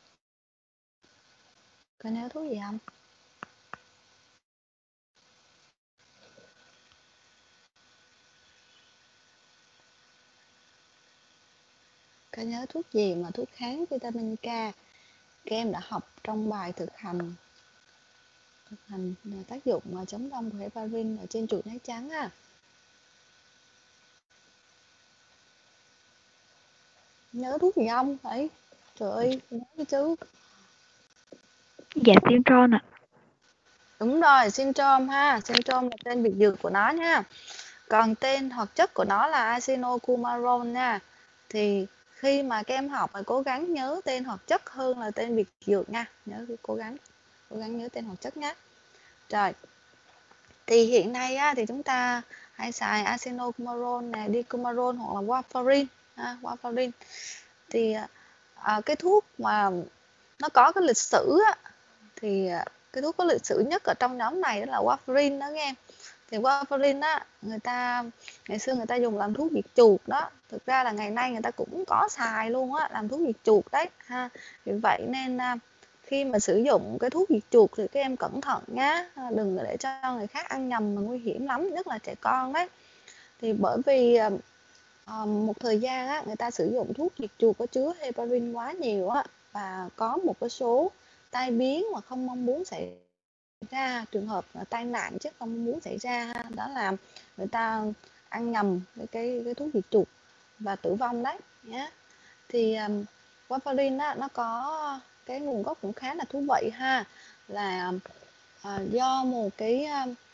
Có nhớ thuốc gì không? Có nhớ thuốc gì mà thuốc kháng vitamin K các em đã học trong bài thực hành tác dụng chống đông của heparin ở trên chuột nát trắng á? Nhớ thuốc gì không? Đấy, trời ơi, nhớ chứ. Dạ Syntron ạ. Đúng rồi, Syntron ha, Syntron là tên biệt dược của nó nha. Còn tên hoạt chất của nó là acinocumarone nha. Thì khi mà các em học phải cố gắng nhớ tên hoạt chất hơn là tên biệt dược nha. Nhớ cố gắng nhớ tên hoạt chất nhé. Rồi. Thì hiện nay á, thì chúng ta hay xài acinocumarone này, dicumarone hoặc là warfarin ha, warfarin. Thì cái thuốc mà nó có cái lịch sử á, thì cái thuốc có lịch sử nhất ở trong nhóm này đó là warfarin đó nghe. Thì warfarin á, ngày xưa người ta dùng làm thuốc diệt chuột đó. Thực ra là ngày nay người ta cũng có xài luôn á, làm thuốc diệt chuột đấy ha. Vì vậy nên khi mà sử dụng cái thuốc diệt chuột thì các em cẩn thận nhá, đừng để cho người khác ăn nhầm mà nguy hiểm lắm, nhất là trẻ con đấy. Thì bởi vì một thời gian á, người ta sử dụng thuốc diệt chuột có chứa heparin quá nhiều á, và có một cái số tai biến mà không mong muốn xảy ra, trường hợp tai nạn chứ không mong muốn xảy ra, đó là người ta ăn nhầm cái thuốc diệt chuột và tử vong đấy nhé. Thì warfarin á, nó có cái nguồn gốc cũng khá là thú vị ha, là do một cái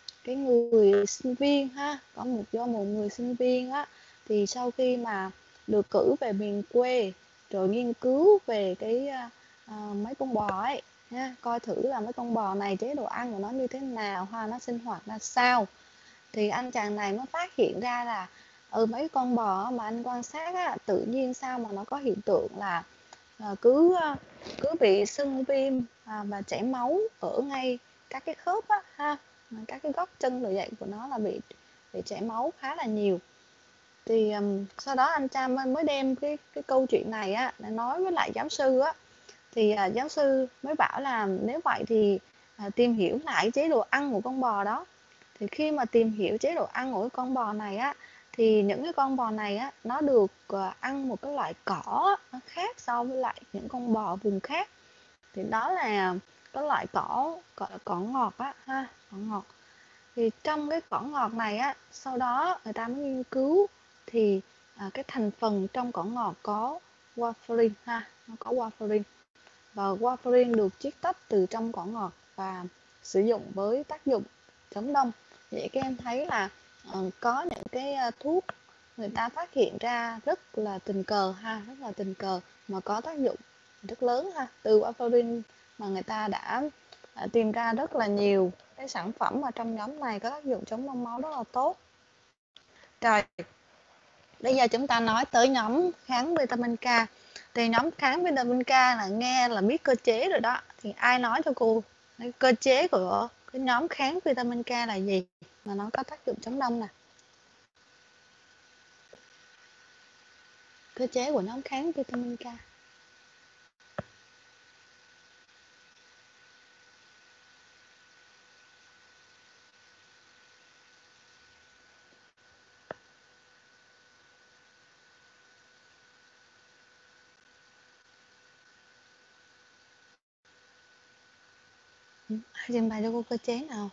người sinh viên ha, do một người sinh viên á, thì sau khi mà được cử về miền quê rồi nghiên cứu về cái mấy con bò ấy ha, coi thử là mấy con bò này chế độ ăn của nó như thế nào ha, nó sinh hoạt ra sao, thì anh chàng này mới phát hiện ra là mấy con bò mà anh quan sát á, tự nhiên sao mà nó có hiện tượng là cứ bị sưng viêm và chảy máu ở ngay các cái khớp á ha, các cái gót chân rồi vậy của nó là bị chảy máu khá là nhiều. Thì sau đó anh cha mới đem cái câu chuyện này á để nói với lại giáo sư á, thì giáo sư mới bảo là nếu vậy thì tìm hiểu lại chế độ ăn của con bò đó. Thì khi mà tìm hiểu chế độ ăn của con bò này á, thì những cái con bò này á, nó được ăn một cái loại cỏ nó khác so với lại những con bò vùng khác. Thì đó là cái loại cỏ gọi là cỏ ngọt á ha, cỏ ngọt. Thì trong cái cỏ ngọt này á, sau đó người ta mới nghiên cứu thì cái thành phần trong cỏ ngọt có warfarin ha, nó có warfarin. Và warfarin được chiết tách từ trong cỏ ngọt và sử dụng với tác dụng chống đông. Vậy các em thấy là có những cái thuốc người ta phát hiện ra rất là tình cờ ha, rất là tình cờ mà có tác dụng rất lớn ha. Từ warfarin mà người ta đã tìm ra rất là nhiều cái sản phẩm ở trong nhóm này có tác dụng chống đông máu rất là tốt. Rồi, bây giờ chúng ta nói tới nhóm kháng vitamin K. Thì nhóm kháng vitamin K là nghe là biết cơ chế rồi đó. Thì ai nói cho cô cơ chế của cái nhóm kháng vitamin K là gì mà nó có tác dụng chống đông nè? Cơ chế của nhóm kháng vitamin K. Ai trình bày cho cô cơ chế nào?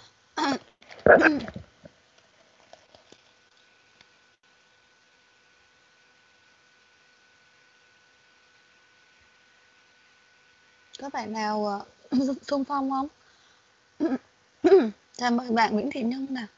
Có bạn nào xung phong không? Mời bạn Nguyễn Thị Nhung nào.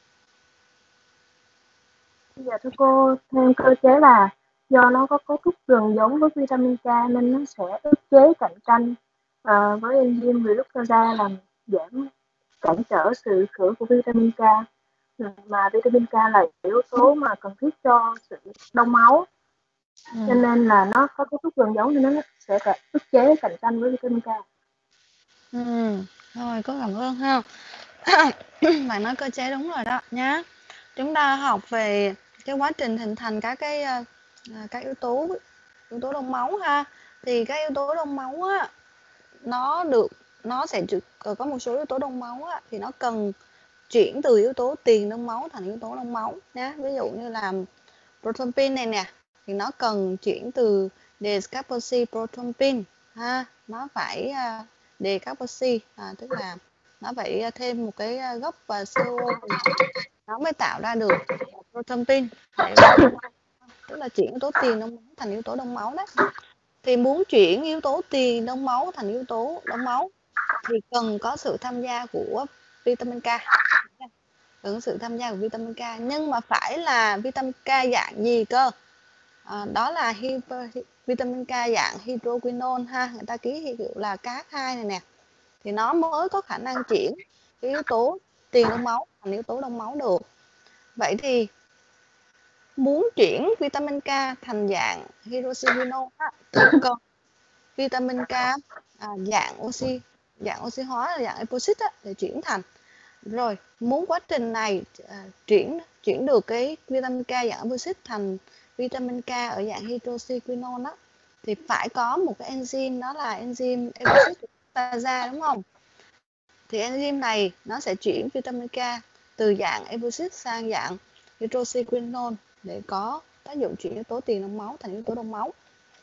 Dạ thưa cô, theo cơ chế là do nó có cấu trúc gần giống với vitamin K nên nó sẽ ức chế cạnh tranh với enzyme glucosa, làm giảm cản trở sự khử của vitamin K. Mà vitamin K là yếu tố mà cần thiết cho sự đông máu. cho nên là nó có cấu trúc gần giống nên nó sẽ ức chế cạnh tranh với vitamin K. Rồi, có cảm ơn ha. Bạn nói cơ chế đúng rồi đó nhá. Chúng ta học về cái quá trình hình thành các yếu tố đông máu ha. Thì các yếu tố đông máu á, nó sẽ có một số yếu tố đông máu á, thì nó cần chuyển từ yếu tố tiền đông máu thành yếu tố đông máu nhé. Ví dụ như là prothrombin này nè, thì nó cần chuyển từ descarboxyprothrombin ha, nó phải decarboxy, tức là nó phải thêm một cái gốc và CO nó mới tạo ra được prothrombin, tức là chuyển yếu tố tiền đông máu thành yếu tố đông máu đấy. Thì muốn chuyển yếu tố tiền đông máu thành yếu tố đông máu thì cần có sự tham gia của vitamin K. Cần sự tham gia của vitamin K, nhưng mà phải là vitamin K dạng gì cơ? Đó là vitamin K dạng hydroquinone ha, người ta ký hiệu là KH2 này nè, thì nó mới có khả năng chuyển cái yếu tố tiền đông máu thành yếu tố đông máu được. Vậy muốn chuyển vitamin K thành dạng hydroquinone thì cần vitamin K dạng oxy hóa là dạng epoxit để chuyển thành. Rồi muốn quá trình này chuyển được cái vitamin K dạng epoxit thành vitamin K ở dạng hydroxyquinone thì phải có một cái enzyme, đó là enzyme epoxidase, đúng không? Thì enzyme này nó sẽ chuyển vitamin K từ dạng epoxit sang dạng hydroxyquinone để có tác dụng chuyển yếu tố tiền đông máu thành yếu tố đông máu.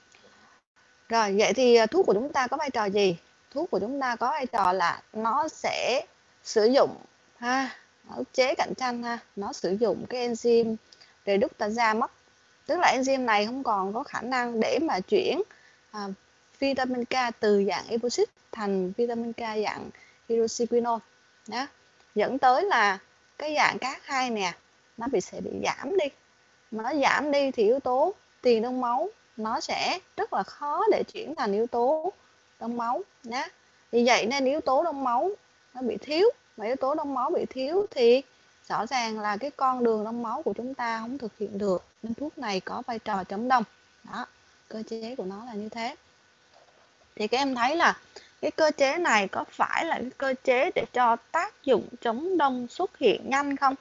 Rồi, vậy thì thuốc của chúng ta có vai trò gì? Thuốc của chúng ta có vai trò là nó sẽ sử dụng nó ức chế cạnh tranh nó sử dụng cái enzyme reductase mất. Tức là enzyme này không còn có khả năng để mà chuyển vitamin K từ dạng epoxit thành vitamin K dạng hydroxyquinone đó. Dẫn tới là cái dạng KH2 nè nó sẽ bị giảm đi. Mà nó giảm đi thì yếu tố tiền đông máu nó sẽ rất là khó để chuyển thành yếu tố đông máu nhé. Vì vậy nên yếu tố đông máu nó bị thiếu, mà yếu tố đông máu bị thiếu thì rõ ràng là cái con đường đông máu của chúng ta không thực hiện được, nên thuốc này có vai trò chống đông đó, cơ chế của nó là như thế. Thì các em thấy là cái cơ chế này có phải là cái cơ chế để cho tác dụng chống đông xuất hiện nhanh không?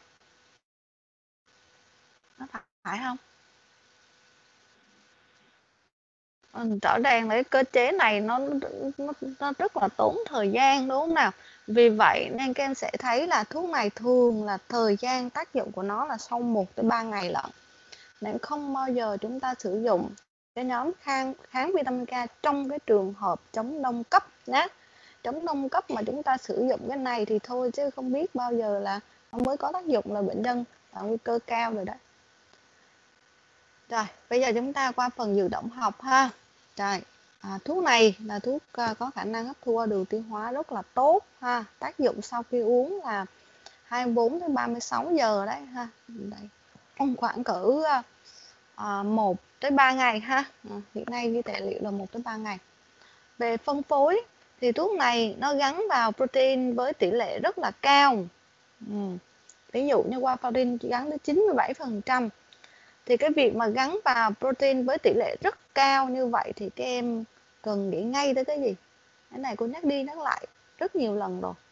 Nó phải không? Rõ ràng là cái cơ chế này nó rất là tốn thời gian, đúng không nào? Vì vậy nên các em sẽ thấy là thuốc này thường là thời gian tác dụng của nó là sau 1 tới 3 ngày lận. Nên không bao giờ chúng ta sử dụng cái nhóm kháng vitamin K trong cái trường hợp chống đông cấp nhé. Chống đông cấp mà chúng ta sử dụng cái này thì thôi, chứ không biết bao giờ là nó mới có tác dụng, là bệnh nhân là nguy cơ cao rồi đấy. Rồi, bây giờ chúng ta qua phần dược động học ha. Rồi, thuốc này là thuốc có khả năng hấp thu qua đường tiêu hóa rất là tốt ha. Tác dụng sau khi uống là 24 đến 36 giờ đấy ha. Đấy. Khoảng cỡ 1 tới 3 ngày ha. Hiện nay ghi tài liệu là 1 tới 3 ngày. Về phân phối thì thuốc này nó gắn vào protein với tỷ lệ rất là cao. Ví dụ như warfarin gắn đến 97%. Thì cái việc mà gắn vào protein với tỷ lệ rất cao như vậy thì các em cần nghĩ ngay tới cái gì? Cái này cô nhắc đi nhắc lại rất nhiều lần rồi.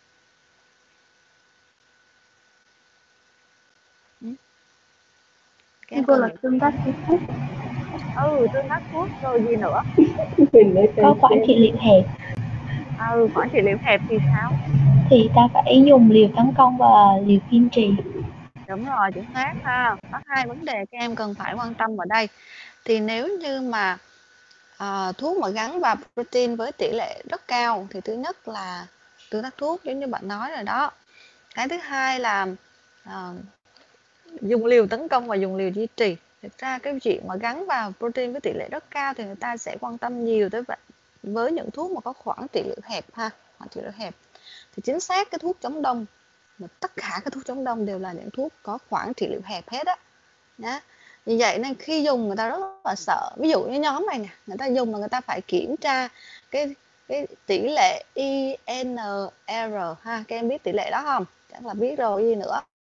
Cô là tương tác thuốc. Tương tác thuốc rồi gì nữa? Có khoảng trị liệu hẹp. Khoảng trị liệu hẹp thì sao? Thì ta phải dùng liều tấn công và liều kiên trì. Đúng rồi, chính xác ha. Có hai vấn đề các em cần phải quan tâm ở đây. Thì nếu như mà thuốc mà gắn vào protein với tỷ lệ rất cao thì thứ nhất là tương tác thuốc, giống như bạn nói rồi đó. Cái thứ hai là dùng liều tấn công và dùng liều duy trì. Thực ra cái chuyện mà gắn vào protein với tỷ lệ rất cao thì người ta sẽ quan tâm nhiều tới vậy. Với những thuốc mà có khoảng trị liệu hẹp ha, khoảng trị liệu hẹp thì chính xác cái thuốc chống đông, mà tất cả các thuốc chống đông đều là những thuốc có khoảng trị liệu hẹp hết á. Vì vậy nên khi dùng người ta rất là sợ. Ví dụ như nhóm này nè, người ta dùng là người ta phải kiểm tra cái tỷ lệ INR ha. Các em biết tỷ lệ đó không? Chắc là biết rồi, gì nữa.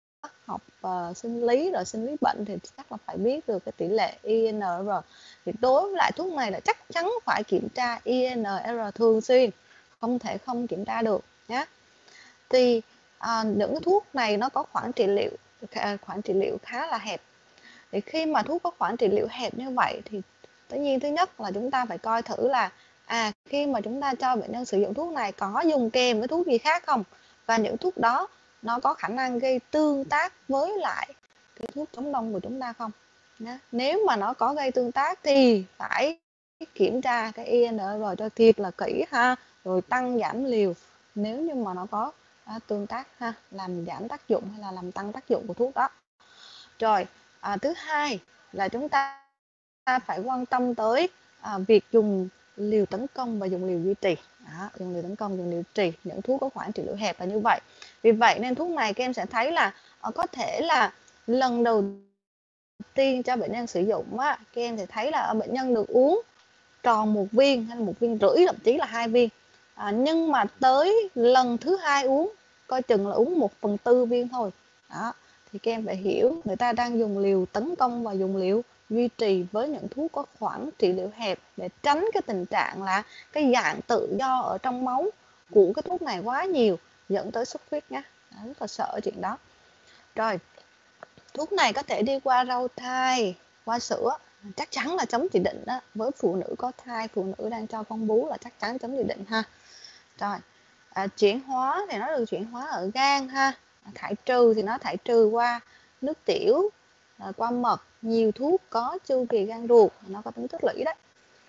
học sinh lý rồi sinh lý bệnh thì chắc là phải biết được cái tỷ lệ INR. Thì đối với lại thuốc này là chắc chắn phải kiểm tra INR thường xuyên, không thể không kiểm tra được nhé. Thì những cái thuốc này nó có khoảng trị liệu khá là hẹp. Thì khi mà thuốc có khoảng trị liệu hẹp như vậy thì tất nhiên thứ nhất là chúng ta phải coi thử là khi mà chúng ta cho bệnh nhân sử dụng thuốc này có dùng kèm với thuốc gì khác không, và những thuốc đó nó có khả năng gây tương tác với lại cái thuốc chống đông của chúng ta không. Nếu mà nó có gây tương tác thì phải kiểm tra cái INR cho thiệt là kỹ ha, rồi tăng giảm liều nếu như mà nó có tương tác ha, làm giảm tác dụng hay là làm tăng tác dụng của thuốc đó. Rồi thứ hai là chúng ta phải quan tâm tới việc dùng liều tấn công và dùng liều duy trì. Dùng liều tấn công, dùng liều trì, những thuốc có khoảng trị liệu hẹp là như vậy. Vì vậy nên thuốc này các em sẽ thấy là có thể là lần đầu tiên cho bệnh nhân sử dụng các em sẽ thấy là bệnh nhân được uống tròn 1 viên hay 1,5 viên, thậm chí là 2 viên. Nhưng mà tới lần thứ hai uống coi chừng là uống 1/4 viên thôi. Đó, thì các em phải hiểu người ta đang dùng liều tấn công và dùng liều duy trì với những thuốc có khoảng trị liệu hẹp để tránh cái tình trạng là cái dạng tự do ở trong máu của cái thuốc này quá nhiều dẫn tới xuất huyết nhé. Rất là sợ chuyện đó. Rồi, thuốc này có thể đi qua rau thai, qua sữa, chắc chắn là chống chỉ định đó. Với phụ nữ có thai, phụ nữ đang cho con bú là chắc chắn chống chỉ định ha. Rồi, chuyển hóa thì nó được chuyển hóa ở gan ha. Thải trừ thì nó thải trừ qua nước tiểu, qua mật. Nhiều thuốc có chu kỳ gan ruột, nó có tính tích lũy đấy.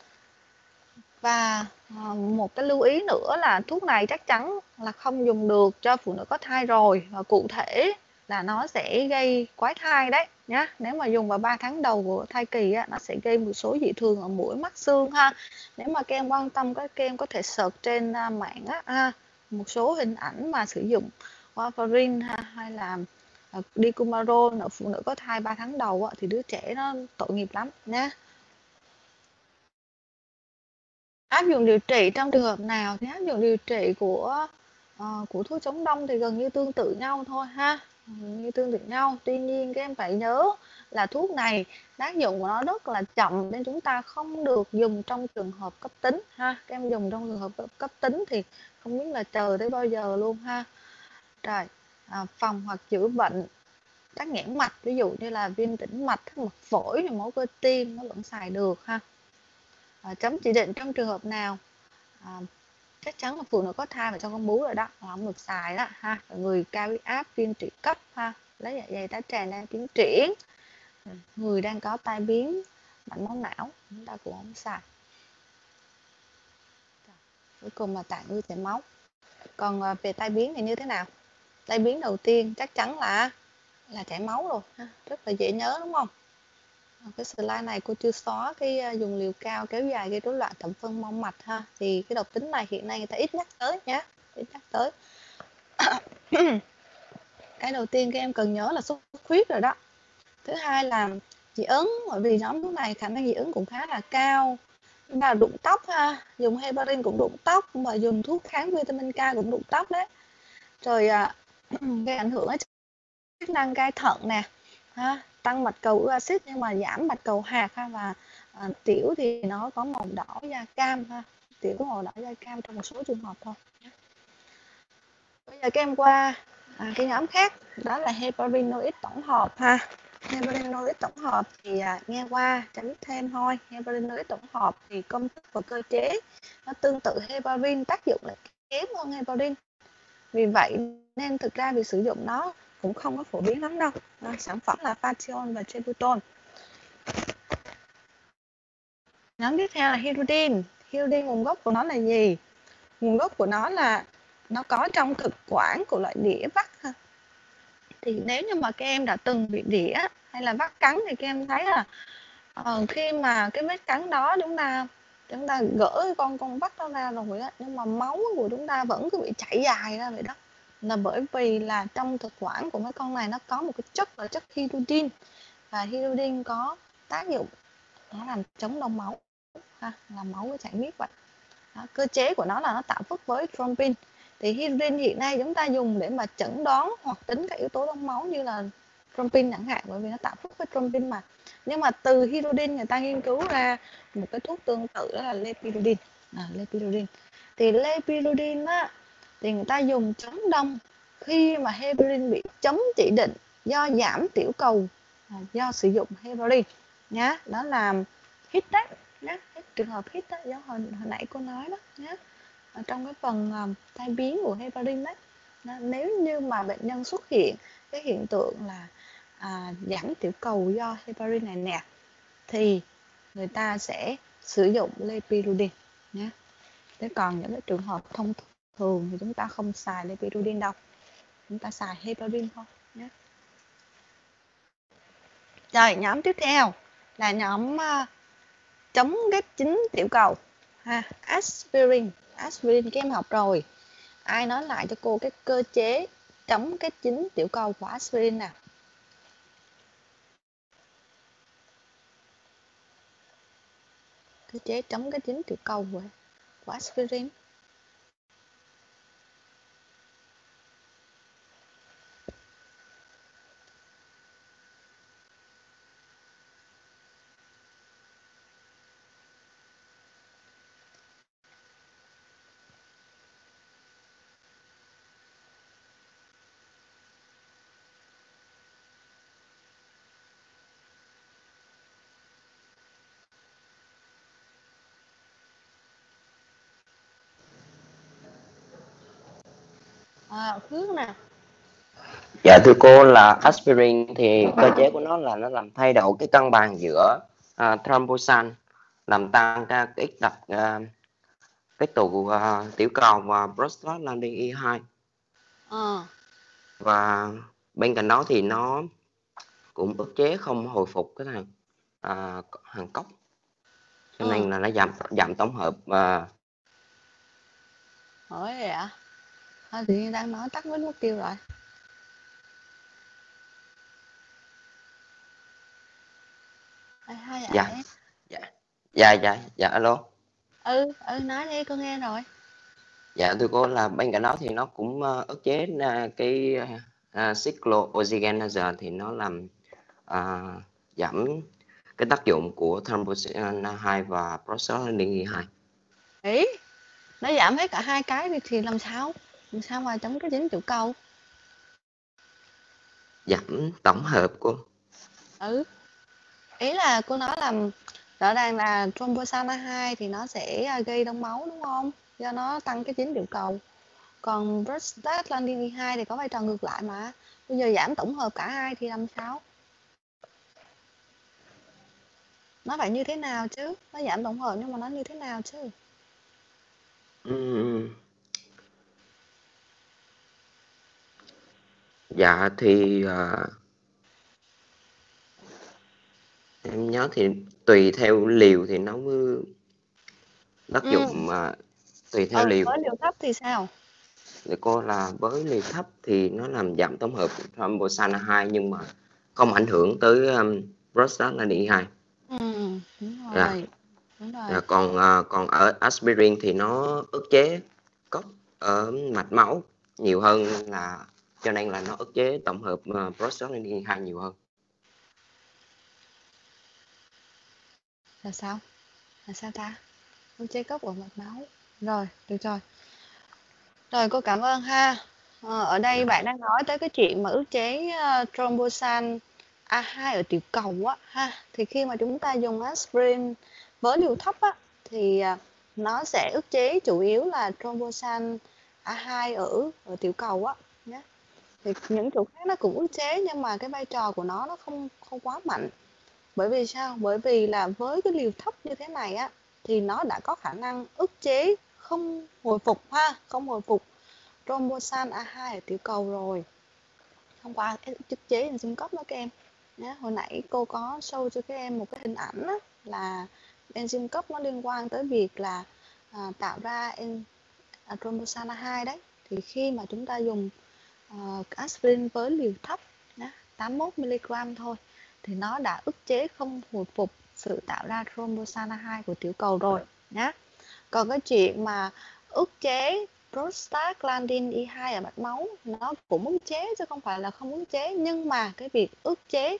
Và một cái lưu ý nữa là thuốc này chắc chắn là không dùng được cho phụ nữ có thai rồi, và cụ thể là nó sẽ gây quái thai đấy nhá. Nếu mà dùng vào 3 tháng đầu của thai kỳ nó sẽ gây một số dị thường ở mũi, mắt, xương ha. Nếu mà các em quan tâm, các em có thể search trên mạng một số hình ảnh mà sử dụng warfarin hay là dicumarol ở phụ nữ có thai 3 tháng đầu thì đứa trẻ nó tội nghiệp lắm nha. Áp dụng điều trị trong trường hợp nào thì áp dụng điều trị của thuốc chống đông thì gần như tương tự nhau thôi ha, như tương tự nhau. Tuy nhiên các em phải nhớ là thuốc này tác dụng của nó rất là chậm nên chúng ta không được dùng trong trường hợp cấp tính ha. Các em dùng trong trường hợp cấp tính thì không biết là chờ tới bao giờ luôn ha. Rồi, phòng hoặc chữa bệnh tắc nghẽn mạch, ví dụ như là viêm tĩnh mạch, thắt mạch phổi, máu cơ tim nó vẫn xài được ha. Chấm chỉ định trong trường hợp nào chắc chắn là phụ nữ có thai và cho con bú rồi đó, không được xài đó ha. Người cao huyết áp, viêm tụy cấp ha, lấy dạ dày tá tràng đang tiến triển, người đang có tai biến mạch máu não chúng ta cũng không xài. Cuối cùng là tạng ưa chảy máu. Còn về tai biến thì như thế nào? Tai biến đầu tiên chắc chắn là chảy máu rồi ha, rất là dễ nhớ đúng không? Cái slide này cô chưa xóa cái dùng liều cao kéo dài gây rối loạn thẩm phân mong mạch ha. Thì cái độc tính này hiện nay người ta ít nhắc tới nhé, ít nhắc tới. Cái đầu tiên các em cần nhớ là xuất huyết rồi đó. Thứ hai là dị ứng, bởi vì nhóm thuốc này khả năng dị ứng cũng khá là cao. Và rụng tóc ha, dùng heparin cũng rụng tóc, và dùng thuốc kháng vitamin K cũng rụng tóc đấy. Rồi gây ảnh hưởng đến chức năng gai thận nè ha, tăng mạch cầu ưa axit nhưng mà giảm mạch cầu hạt ha, và tiểu thì nó có màu đỏ da cam ha, tiểu có màu đỏ da cam trong một số trường hợp thôi. Bây giờ các em qua cái nhóm khác, đó là heparinoid tổng hợp ha. Heparinoid tổng hợp thì nghe qua cho biết thêm thôi. Heparinoid tổng hợp thì công thức và cơ chế nó tương tự heparin, tác dụng lại kém hơn heparin. Vì vậy nên thực ra việc sử dụng nó cũng không có phổ biến lắm đâu. Sản phẩm là Patheon và Chebutol. Nhóm tiếp theo là Hirudin. Hirudin nguồn gốc của nó là gì? Nguồn gốc của nó là nó có trong thực quản của loại đĩa vắt. Thì nếu như mà các em đã từng bị đĩa hay là vắt cắn thì các em thấy là khi mà cái vết cắn đó chúng ta gỡ con vắt nó ra rồi á, nhưng mà máu của chúng ta vẫn cứ bị chảy dài ra vậy đó, là bởi vì là trong thực quản của mấy con này nó có một cái chất là chất hirudin, và hirudin có tác dụng nó làm chống đông máu ha, làm máu chảy miết vậy. Cơ chế của nó là nó tạo phức với thrombin. Thì hirudin hiện nay chúng ta dùng để mà chẩn đoán hoặc tính các yếu tố đông máu như là trombin chẳng hạn, bởi vì nó tạo phức với trombin mà. Nhưng mà từ hydrodin người ta nghiên cứu ra một cái thuốc tương tự, đó là lepidodin. Lepidodin thì lepidodin á, thì người ta dùng chống đông khi mà heparin bị chống chỉ định do giảm tiểu cầu do sử dụng heparin nhá. Đó là hít đấy nhá, trường hợp hít đó, giống hồi nãy cô nói đó nhá, ở trong cái phần tai biến của heparin đấy. Nếu như mà bệnh nhân xuất hiện cái hiện tượng là giảm tiểu cầu do heparin này nè, thì người ta sẽ sử dụng lepidodin nhé. Thế còn những cái trường hợp thông thường thì chúng ta không xài lepidodin đâu, chúng ta xài heparin thôi nhé. Rồi nhóm tiếp theo là nhóm chống ghép chính tiểu cầu aspirin. Aspirin các em học rồi. Ai nói lại cho cô cái cơ chế chống ghép chính tiểu cầu của aspirin nào? Cơ chế chống ghép chính tiểu cầu của aspirin. Phước nè. Dạ thưa cô, là aspirin thì cơ chế của nó là nó làm thay đổi cái cân bằng giữa thrombosan, làm tăng cái ít đập cái tụ tiểu cầu và prostaglandin E2. Và bên cạnh đó thì nó cũng ức chế không hồi phục cái thằng hàng cốc, cho nên là nó giảm tổng hợp. Hỏi vậy ạ? Tự nhiên đang nói tắt mất tiêu rồi. Dạ alo. Nói đi, con nghe rồi. Dạ thưa cô, là bên cạnh đó thì nó cũng ức chế cái cyclooxygenase, thì nó làm giảm cái tác dụng của thromboxane 2 và prostaglandin E2. Ý, nó giảm hết cả hai cái thì làm sao mà chống cái dính tiểu cầu? Giảm tổng hợp cô. Ý là cô nói là rõ ràng là thromboxane 2 thì nó sẽ gây đông máu đúng không? Do nó tăng cái dính tiểu cầu. Còn prostaglandin E2 thì có vai trò ngược lại mà. Bây giờ giảm tổng hợp cả hai thì làm sao? Nó phải như thế nào chứ? Nó giảm tổng hợp nhưng mà nó như thế nào chứ? Dạ thì em nhớ thì tùy theo liều thì nó mới tác dụng, tùy theo liều. Với liều thấp thì sao? Thì cô, là với liều thấp thì nó làm giảm tổng hợp thromboxane 2 nhưng mà không ảnh hưởng tới prostaglandin E2. Đúng rồi. Dạ. Đúng rồi. Dạ, còn ở aspirin thì nó ức chế cốc ở mạch máu nhiều hơn, là cho nên là nó ức chế tổng hợp prostaglandin 2 nhiều hơn. Là sao ta? Ức chế cốc ở mạch máu. Rồi, được rồi. Rồi, cô cảm ơn ha. Ở đây bạn đang nói tới cái chuyện mà ức chế thromboxane A2 ở tiểu cầu á ha. Thì khi mà chúng ta dùng aspirin với liều thấp á thì nó sẽ ức chế chủ yếu là thromboxane A2 ở tiểu cầu á nhé. Thì những chỗ khác nó cũng ức chế nhưng mà cái vai trò của nó không quá mạnh. Bởi vì sao? Bởi vì là với cái liều thấp như thế này á thì nó đã có khả năng ức chế không hồi phục thromboxane A2 ở tiểu cầu rồi, thông qua cái ức chế enzyme cấp đó các em nhé. Hồi nãy cô có show cho các em một cái hình ảnh đó, là enzyme cấp nó liên quan tới việc là tạo ra thromboxane A2 đấy. Thì khi mà chúng ta dùng aspirin với liều thấp 81 mg thôi thì nó đã ức chế không hồi phục sự tạo ra thromboxane A2 của tiểu cầu rồi nhé. Còn cái chuyện mà ức chế prostaglandin E2 ở mạch máu nó cũng ức chế chứ không phải là không ức chế, nhưng mà cái việc ức chế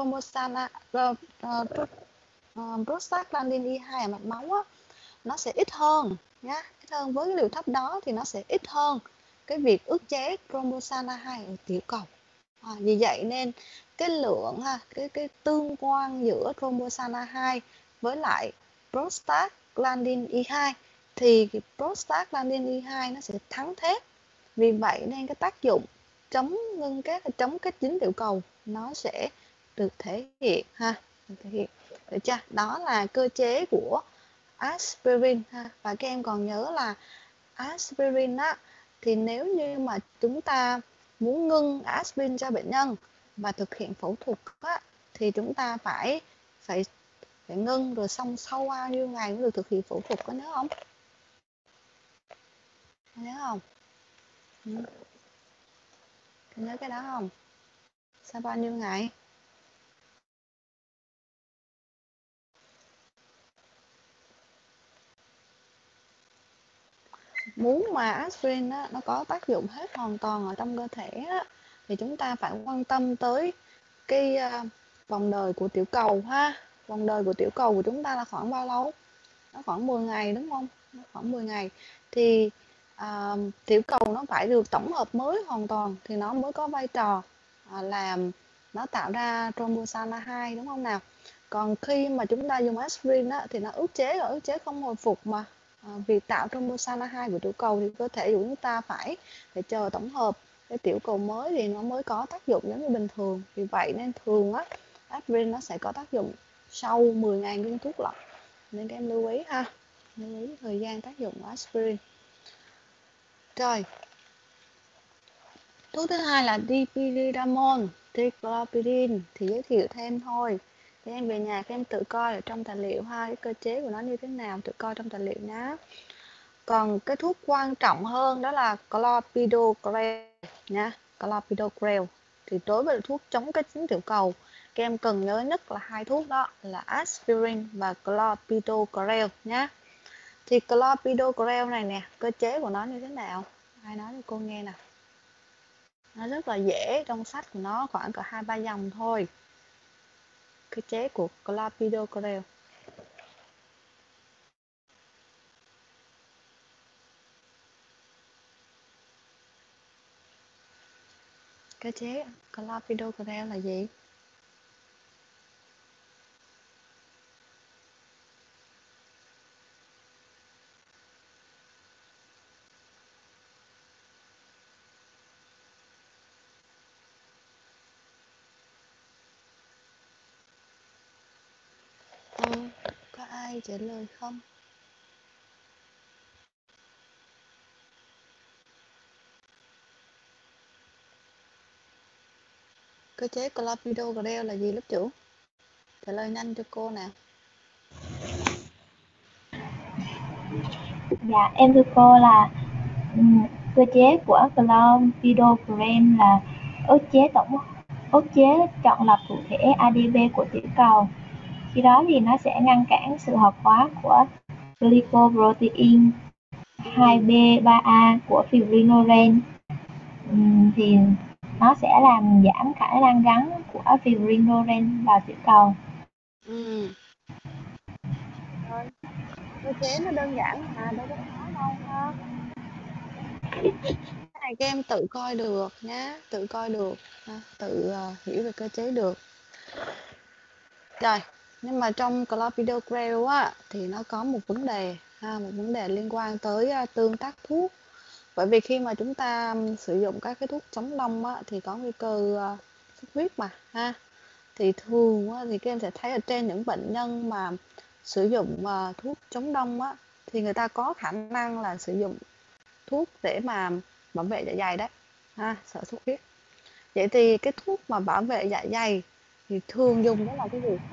prostaglandin E2 ở mạch máu á, nó sẽ ít hơn nhá, ít hơn với cái liều thấp đó thì nó sẽ ít hơn cái việc ức chế thromboxane A2 ở tiểu cầu. Vì vậy nên cái lượng cái tương quan giữa thromboxane A2 với lại prostaglandin E2 thì cái prostaglandin E2 nó sẽ thắng thép. Vì vậy nên cái tác dụng chống ngưng kết, chống kết dính tiểu cầu nó sẽ được thể hiện được thể hiện. Được chưa? Đó là cơ chế của aspirin và các em còn nhớ là aspirin á, thì nếu như mà chúng ta muốn ngưng aspirin cho bệnh nhân và thực hiện phẫu thuật á, thì chúng ta phải ngưng rồi xong sau bao nhiêu ngày mới được thực hiện phẫu thuật, có nhớ không? Nhớ không? Nhớ cái đó không? Sau bao nhiêu ngày? Muốn mà aspirin á, nó có tác dụng hết hoàn toàn ở trong cơ thể á, thì chúng ta phải quan tâm tới cái vòng đời của tiểu cầu ha. Vòng đời của tiểu cầu của chúng ta là khoảng bao lâu? Nó khoảng 10 ngày đúng không? Nó khoảng 10 ngày thì tiểu cầu nó phải được tổng hợp mới hoàn toàn thì nó mới có vai trò làm nó tạo ra thromboxane A2 đúng không nào? Còn khi mà chúng ta dùng aspirin á, thì nó ức chế không hồi phục mà việc tạo thromboxane A2 của tiểu cầu thì cơ thể của chúng ta phải chờ tổng hợp cái tiểu cầu mới thì nó mới có tác dụng giống như bình thường. Vì vậy nên thường á, aspirin nó sẽ có tác dụng sau 10 ngày ngưng thuốc lọc, nên các em lưu ý ha, lưu ý thời gian tác dụng của aspirin. Rồi, thuốc thứ hai là dipyridamole, triclopyrin thì giới thiệu thêm thôi. Thì em về nhà các em tự coi ở trong tài liệu ha, cái cơ chế của nó như thế nào, tự coi trong tài liệu nhá. Còn cái thuốc quan trọng hơn đó là clopidogrel nha, clopidogrel. Thì đối với thuốc chống kết dính tiểu cầu, các em cần nhớ nhất là hai thuốc đó là aspirin và clopidogrel nhé. Thì clopidogrel này nè, cơ chế của nó như thế nào? Ai nói cho cô nghe nè. Nó rất là dễ, trong sách của nó khoảng cỡ 2-3 dòng thôi. Cơ chế của clopidogrel. Cơ chế clopidogrel là gì? Có ai trả lời không? Cơ chế clopidogrel là gì lớp trưởng? Trả lời nhanh cho cô nào. Dạ, em thưa cô là cơ chế của clopidogrel là ức chế chọn lọc thụ thể ADP của tiểu cầu. Khi đó thì nó sẽ ngăn cản sự hợp hóa của glycoprotein 2B3A của fibrinogen. Thì nó sẽ làm giảm khả năng gắn của fibrinogen vào tiểu cầu. Rồi, cơ chế nó đơn giản mà, đâu có khó đâu ha. Cái này các em tự coi được nhá, tự coi được, tự hiểu về cơ chế được. Rồi, nhưng mà trong clopidogrel á thì nó có một vấn đề một vấn đề liên quan tới tương tác thuốc. Bởi vì khi mà chúng ta sử dụng các cái thuốc chống đông á thì có nguy cơ xuất huyết mà ha. Thì thường á, thì các em sẽ thấy ở trên những bệnh nhân mà sử dụng thuốc chống đông á thì người ta có khả năng là sử dụng thuốc để mà bảo vệ dạ dày đấy sợ xuất huyết. Vậy thì cái thuốc mà bảo vệ dạ dày thì thường dùng đó là cái gì?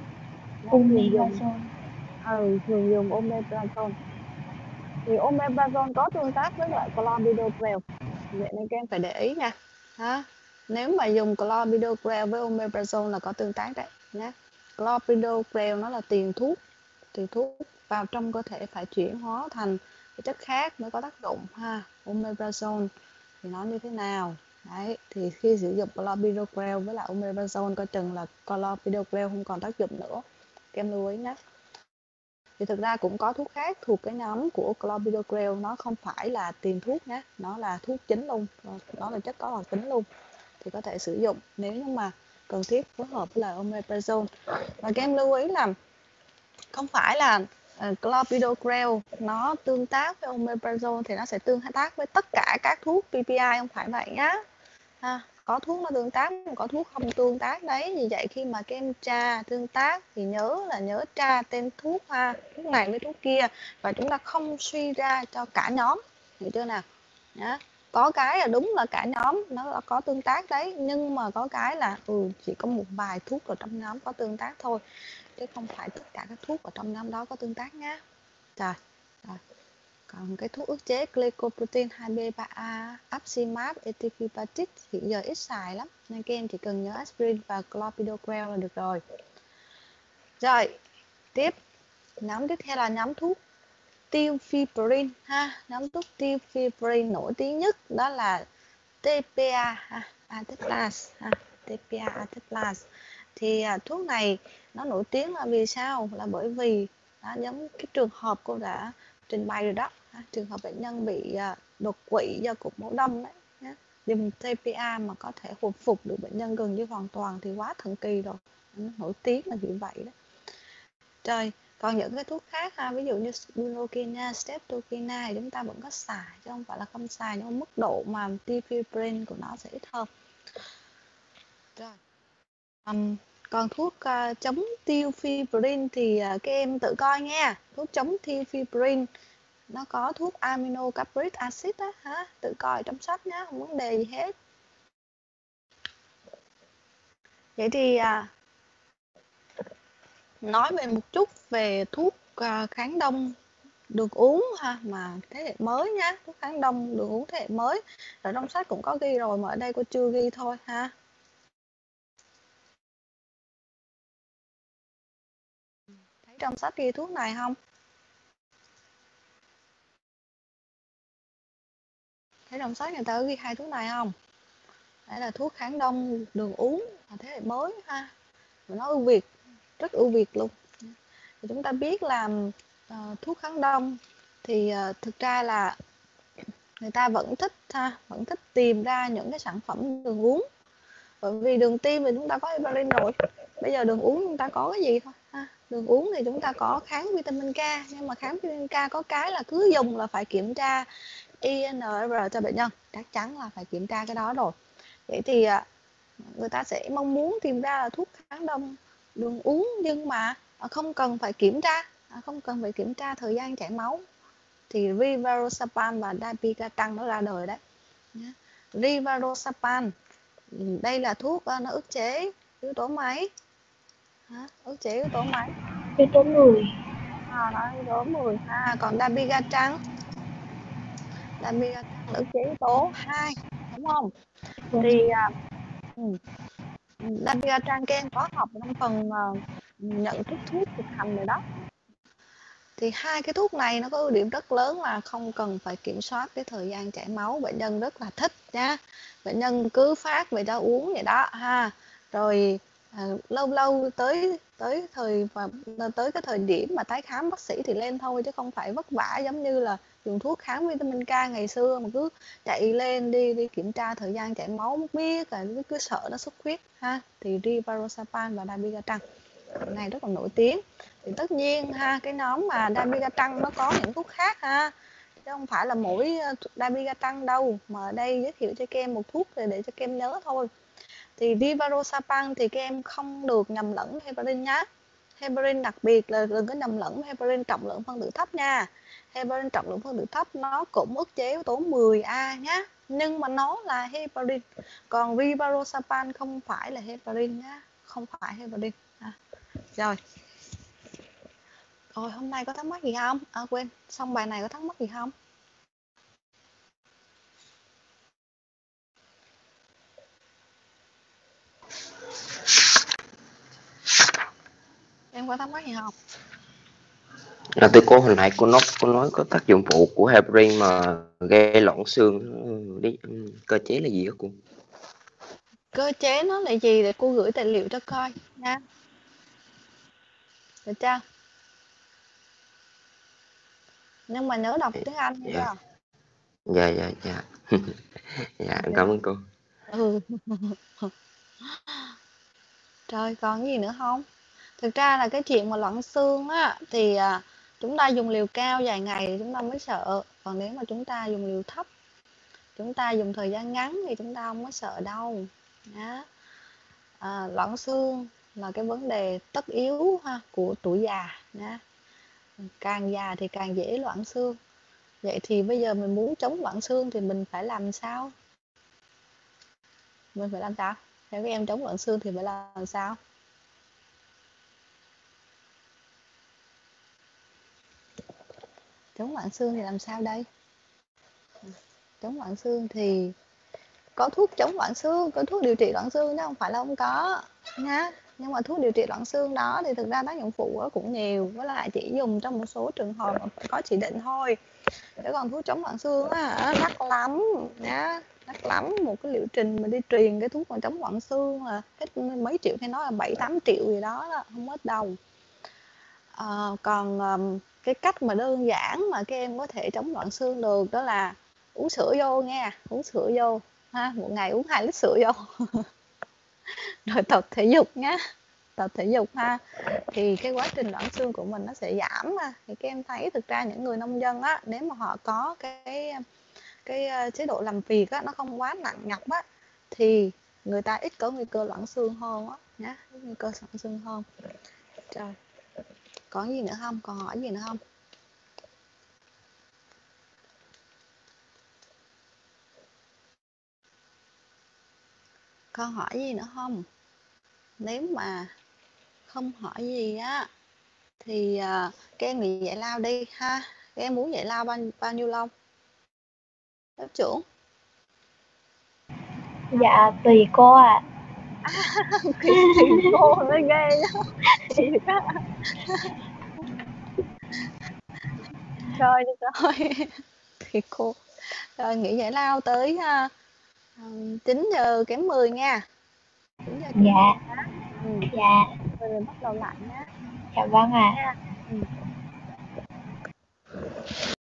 Thường dùng omeprazole. Thì omeprazole có tương tác với lại clopidogrel. Vậy nên các em phải để ý nha. Nếu mà dùng clopidogrel với omeprazole là có tương tác đấy nhé. Clopidogrel nó là tiền thuốc vào trong cơ thể phải chuyển hóa thành cái chất khác mới có tác dụng ha. Omeprazole thì nó như thế nào? Đấy, thì khi sử dụng clopidogrel với lại omeprazole coi chừng là clopidogrel không còn tác dụng nữa. Các em lưu ý nhé. Thì thực ra cũng có thuốc khác thuộc cái nhóm của clopidogrel, nó không phải là tiền thuốc nhé, nó là thuốc chính luôn, nó là chất có hoạt tính luôn, thì có thể sử dụng nếu như mà cần thiết phối hợp với lại omeprazole. Và các em lưu ý là không phải là clopidogrel nó tương tác với omeprazole thì nó sẽ tương tác với tất cả các thuốc PPI, không phải vậy nhá. Có thuốc nó tương tác, có thuốc không tương tác đấy. Vì vậy khi mà các em tra tương tác thì nhớ tra tên thuốc ha, thuốc này với thuốc kia, và chúng ta không suy ra cho cả nhóm, hiểu chưa nào? Nhá. Có cái là đúng là cả nhóm nó có tương tác đấy, nhưng mà có cái là chỉ có một vài thuốc ở trong nhóm có tương tác thôi, chứ không phải tất cả các thuốc ở trong nhóm đó có tương tác nhá. Rồi. Còn cái thuốc ức chế glycoprotein 2B3A, Apixaban, etifipatit hiện giờ ít xài lắm, nên các em chỉ cần nhớ aspirin và clopidogrel là được rồi. Rồi, tiếp nhóm tiếp theo là nhóm thuốc tilfiprin ha. Nhóm thuốc tilfiprin nổi tiếng nhất đó là TPA Ateplas TPA Ateplas. Thì thuốc này nó nổi tiếng là vì sao? Là bởi vì giống cái trường hợp cô đã trình bày rồi đó, trường hợp bệnh nhân bị đột quỵ do cục máu đông đấy, dùng TPA mà có thể hồi phục được bệnh nhân gần như hoàn toàn thì quá thần kỳ rồi, nó nổi tiếng là vì vậy đó. Rồi, còn những cái thuốc khác ví dụ như spirulina, streptokina thì chúng ta vẫn có xài chứ không phải là không xài, nhưng mức độ mà tilfiprin của nó sẽ ít hơn. Rồi. Còn thuốc chống tilfiprin thì các em tự coi nha. Thuốc chống tilfiprin nó có thuốc aminocapric acid á, tự coi trong sách nhá, không vấn đề gì hết. Vậy thì nói về một chút về thuốc kháng đông đường uống mà thế hệ mới nhá, thuốc kháng đông đường uống thế hệ mới ở trong sách cũng có ghi rồi mà ở đây cô chưa ghi thôi ha. Thấy trong sách ghi thuốc này không? Thấy trong sách người ta có ghi hai thuốc này không? Đây là thuốc kháng đông đường uống thế hệ mới ha, và nó ưu việt, rất ưu việt luôn. Thì chúng ta biết là thuốc kháng đông thì thực ra là người ta vẫn thích tìm ra những cái sản phẩm đường uống, bởi vì đường tiêm thì chúng ta có heparin rồi, bây giờ đường uống chúng ta có cái gì thôi đường uống thì chúng ta có kháng vitamin K, nhưng mà kháng vitamin K có cái là cứ dùng là phải kiểm tra INR cho bệnh nhân, chắc chắn là phải kiểm tra cái đó rồi. Vậy thì người ta sẽ mong muốn tìm ra là thuốc kháng đông đường uống, nhưng mà không cần phải kiểm tra thời gian chảy máu, thì rivaroxaban và dabigatran nó ra đời đấy. Rivaroxaban đây là thuốc nó ức chế yếu tố mấy? Ức chế yếu tố mấy? Yếu tố 10. Nó yếu tố 10 ha. Còn dabigatran là ức chế yếu tố 2, đúng không? Thì dabigatran các em có học trong phần nhận thức thuốc thực hành rồi đó. Thì hai cái thuốc này nó có ưu điểm rất lớn là không cần phải kiểm soát cái thời gian chảy máu, bệnh nhân rất là thích nha. Bệnh nhân cứ phát về đó uống vậy đó ha. Rồi lâu lâu tới cái thời điểm mà tái khám bác sĩ thì lên thôi, chứ không phải vất vả giống như là dùng thuốc kháng vitamin K ngày xưa mà cứ chạy lên đi kiểm tra thời gian chảy máu không biết, là cứ sợ nó xuất huyết ha. Thì rivaroxaban và dabigatran này rất là nổi tiếng. Thì tất nhiên cái nhóm mà dabigatran nó có những thuốc khác chứ không phải là mỗi dabigatran đâu, mà ở đây giới thiệu cho các em một thuốc để cho các em nhớ thôi. Thì rivaroxaban thì các em không được nhầm lẫn với heparin nhé. Heparin đặc biệt là đừng có nhầm lẫn với heparin trọng lượng phân tử thấp nha. Heparin trọng lượng phân tử thấp nó cũng ức chế yếu tố 10A nhé, nhưng mà nó là heparin. Còn rivaroxaban không phải là heparin nhé, không phải heparin. Rồi. Hôm nay có thắc mắc gì không? Quên, xong bài này có thắc mắc gì không? Em có thắc mắc gì không? Thưa cô, hồi nãy cô nói có tác dụng phụ của heparin mà gây loãng xương, cơ chế là gì hả cô? Cơ chế nó là gì để cô gửi tài liệu cho coi nha. Được chưa? Nhưng mà nhớ đọc tiếng Anh nha. Dạ. Dạ. Dạ, cảm ơn cô. Ừ. Rồi còn gì nữa không? Thực ra là cái chuyện mà loãng xương á thì chúng ta dùng liều cao vài ngày thì chúng ta mới sợ. Còn nếu mà chúng ta dùng liều thấp, chúng ta dùng thời gian ngắn thì chúng ta không có sợ đâu. Đó. Loãng xương là cái vấn đề tất yếu ha, của tuổi già. Đó. Càng già thì càng dễ loãng xương. Vậy thì bây giờ mình muốn chống loãng xương thì mình phải làm sao? Mình phải làm sao? Theo các em chống loãng xương thì phải làm sao? Chống loãng xương thì làm sao đây? Chống loãng xương thì có thuốc chống loãng xương, có thuốc điều trị loãng xương chứ không phải là không có nha. Nhưng mà thuốc điều trị loãng xương đó thì thực ra tác dụng phụ nó cũng nhiều, với lại chỉ dùng trong một số trường hợp mà có chỉ định thôi. Để còn thuốc chống loãng xương á đắt lắm nhá, đắt lắm. Một cái liệu trình mà đi truyền cái thuốc mà chống loãng xương là hết mấy triệu, hay nói là 7-8 triệu gì đó, không hết đâu. Còn cái cách mà đơn giản mà các em có thể chống loãng xương được đó là uống sữa vô nha, uống sữa vô ha, một ngày uống 2 lít sữa vô. Rồi tập thể dục nhá, tập thể dục ha, thì cái quá trình loãng xương của mình nó sẽ giảm ha. Thì các em thấy thực ra những người nông dân á, nếu mà họ có cái chế độ làm việc á, nó không quá nặng nhọc á, thì người ta ít có nguy cơ loãng xương hơn á nhá, nguy cơ loãng xương hơn. Rồi có gì nữa không, còn hỏi gì nữa không? Con hỏi gì nữa không? Nếu mà không hỏi gì á thì các em nghỉ giải lao đi ha. Các em muốn giải lao bao nhiêu lâu? Lớp trưởng. Dạ tùy cô ạ. Tùy cô mới ghê đó. Rồi được rồi. Thì cô rồi nghỉ giải lao tới 9 giờ kém 10 nha. 9 giờ kém 10 Dạ. đó. Dạ. Rồi mình bắt đầu lại nhé. Dạ vâng ạ. Ừ.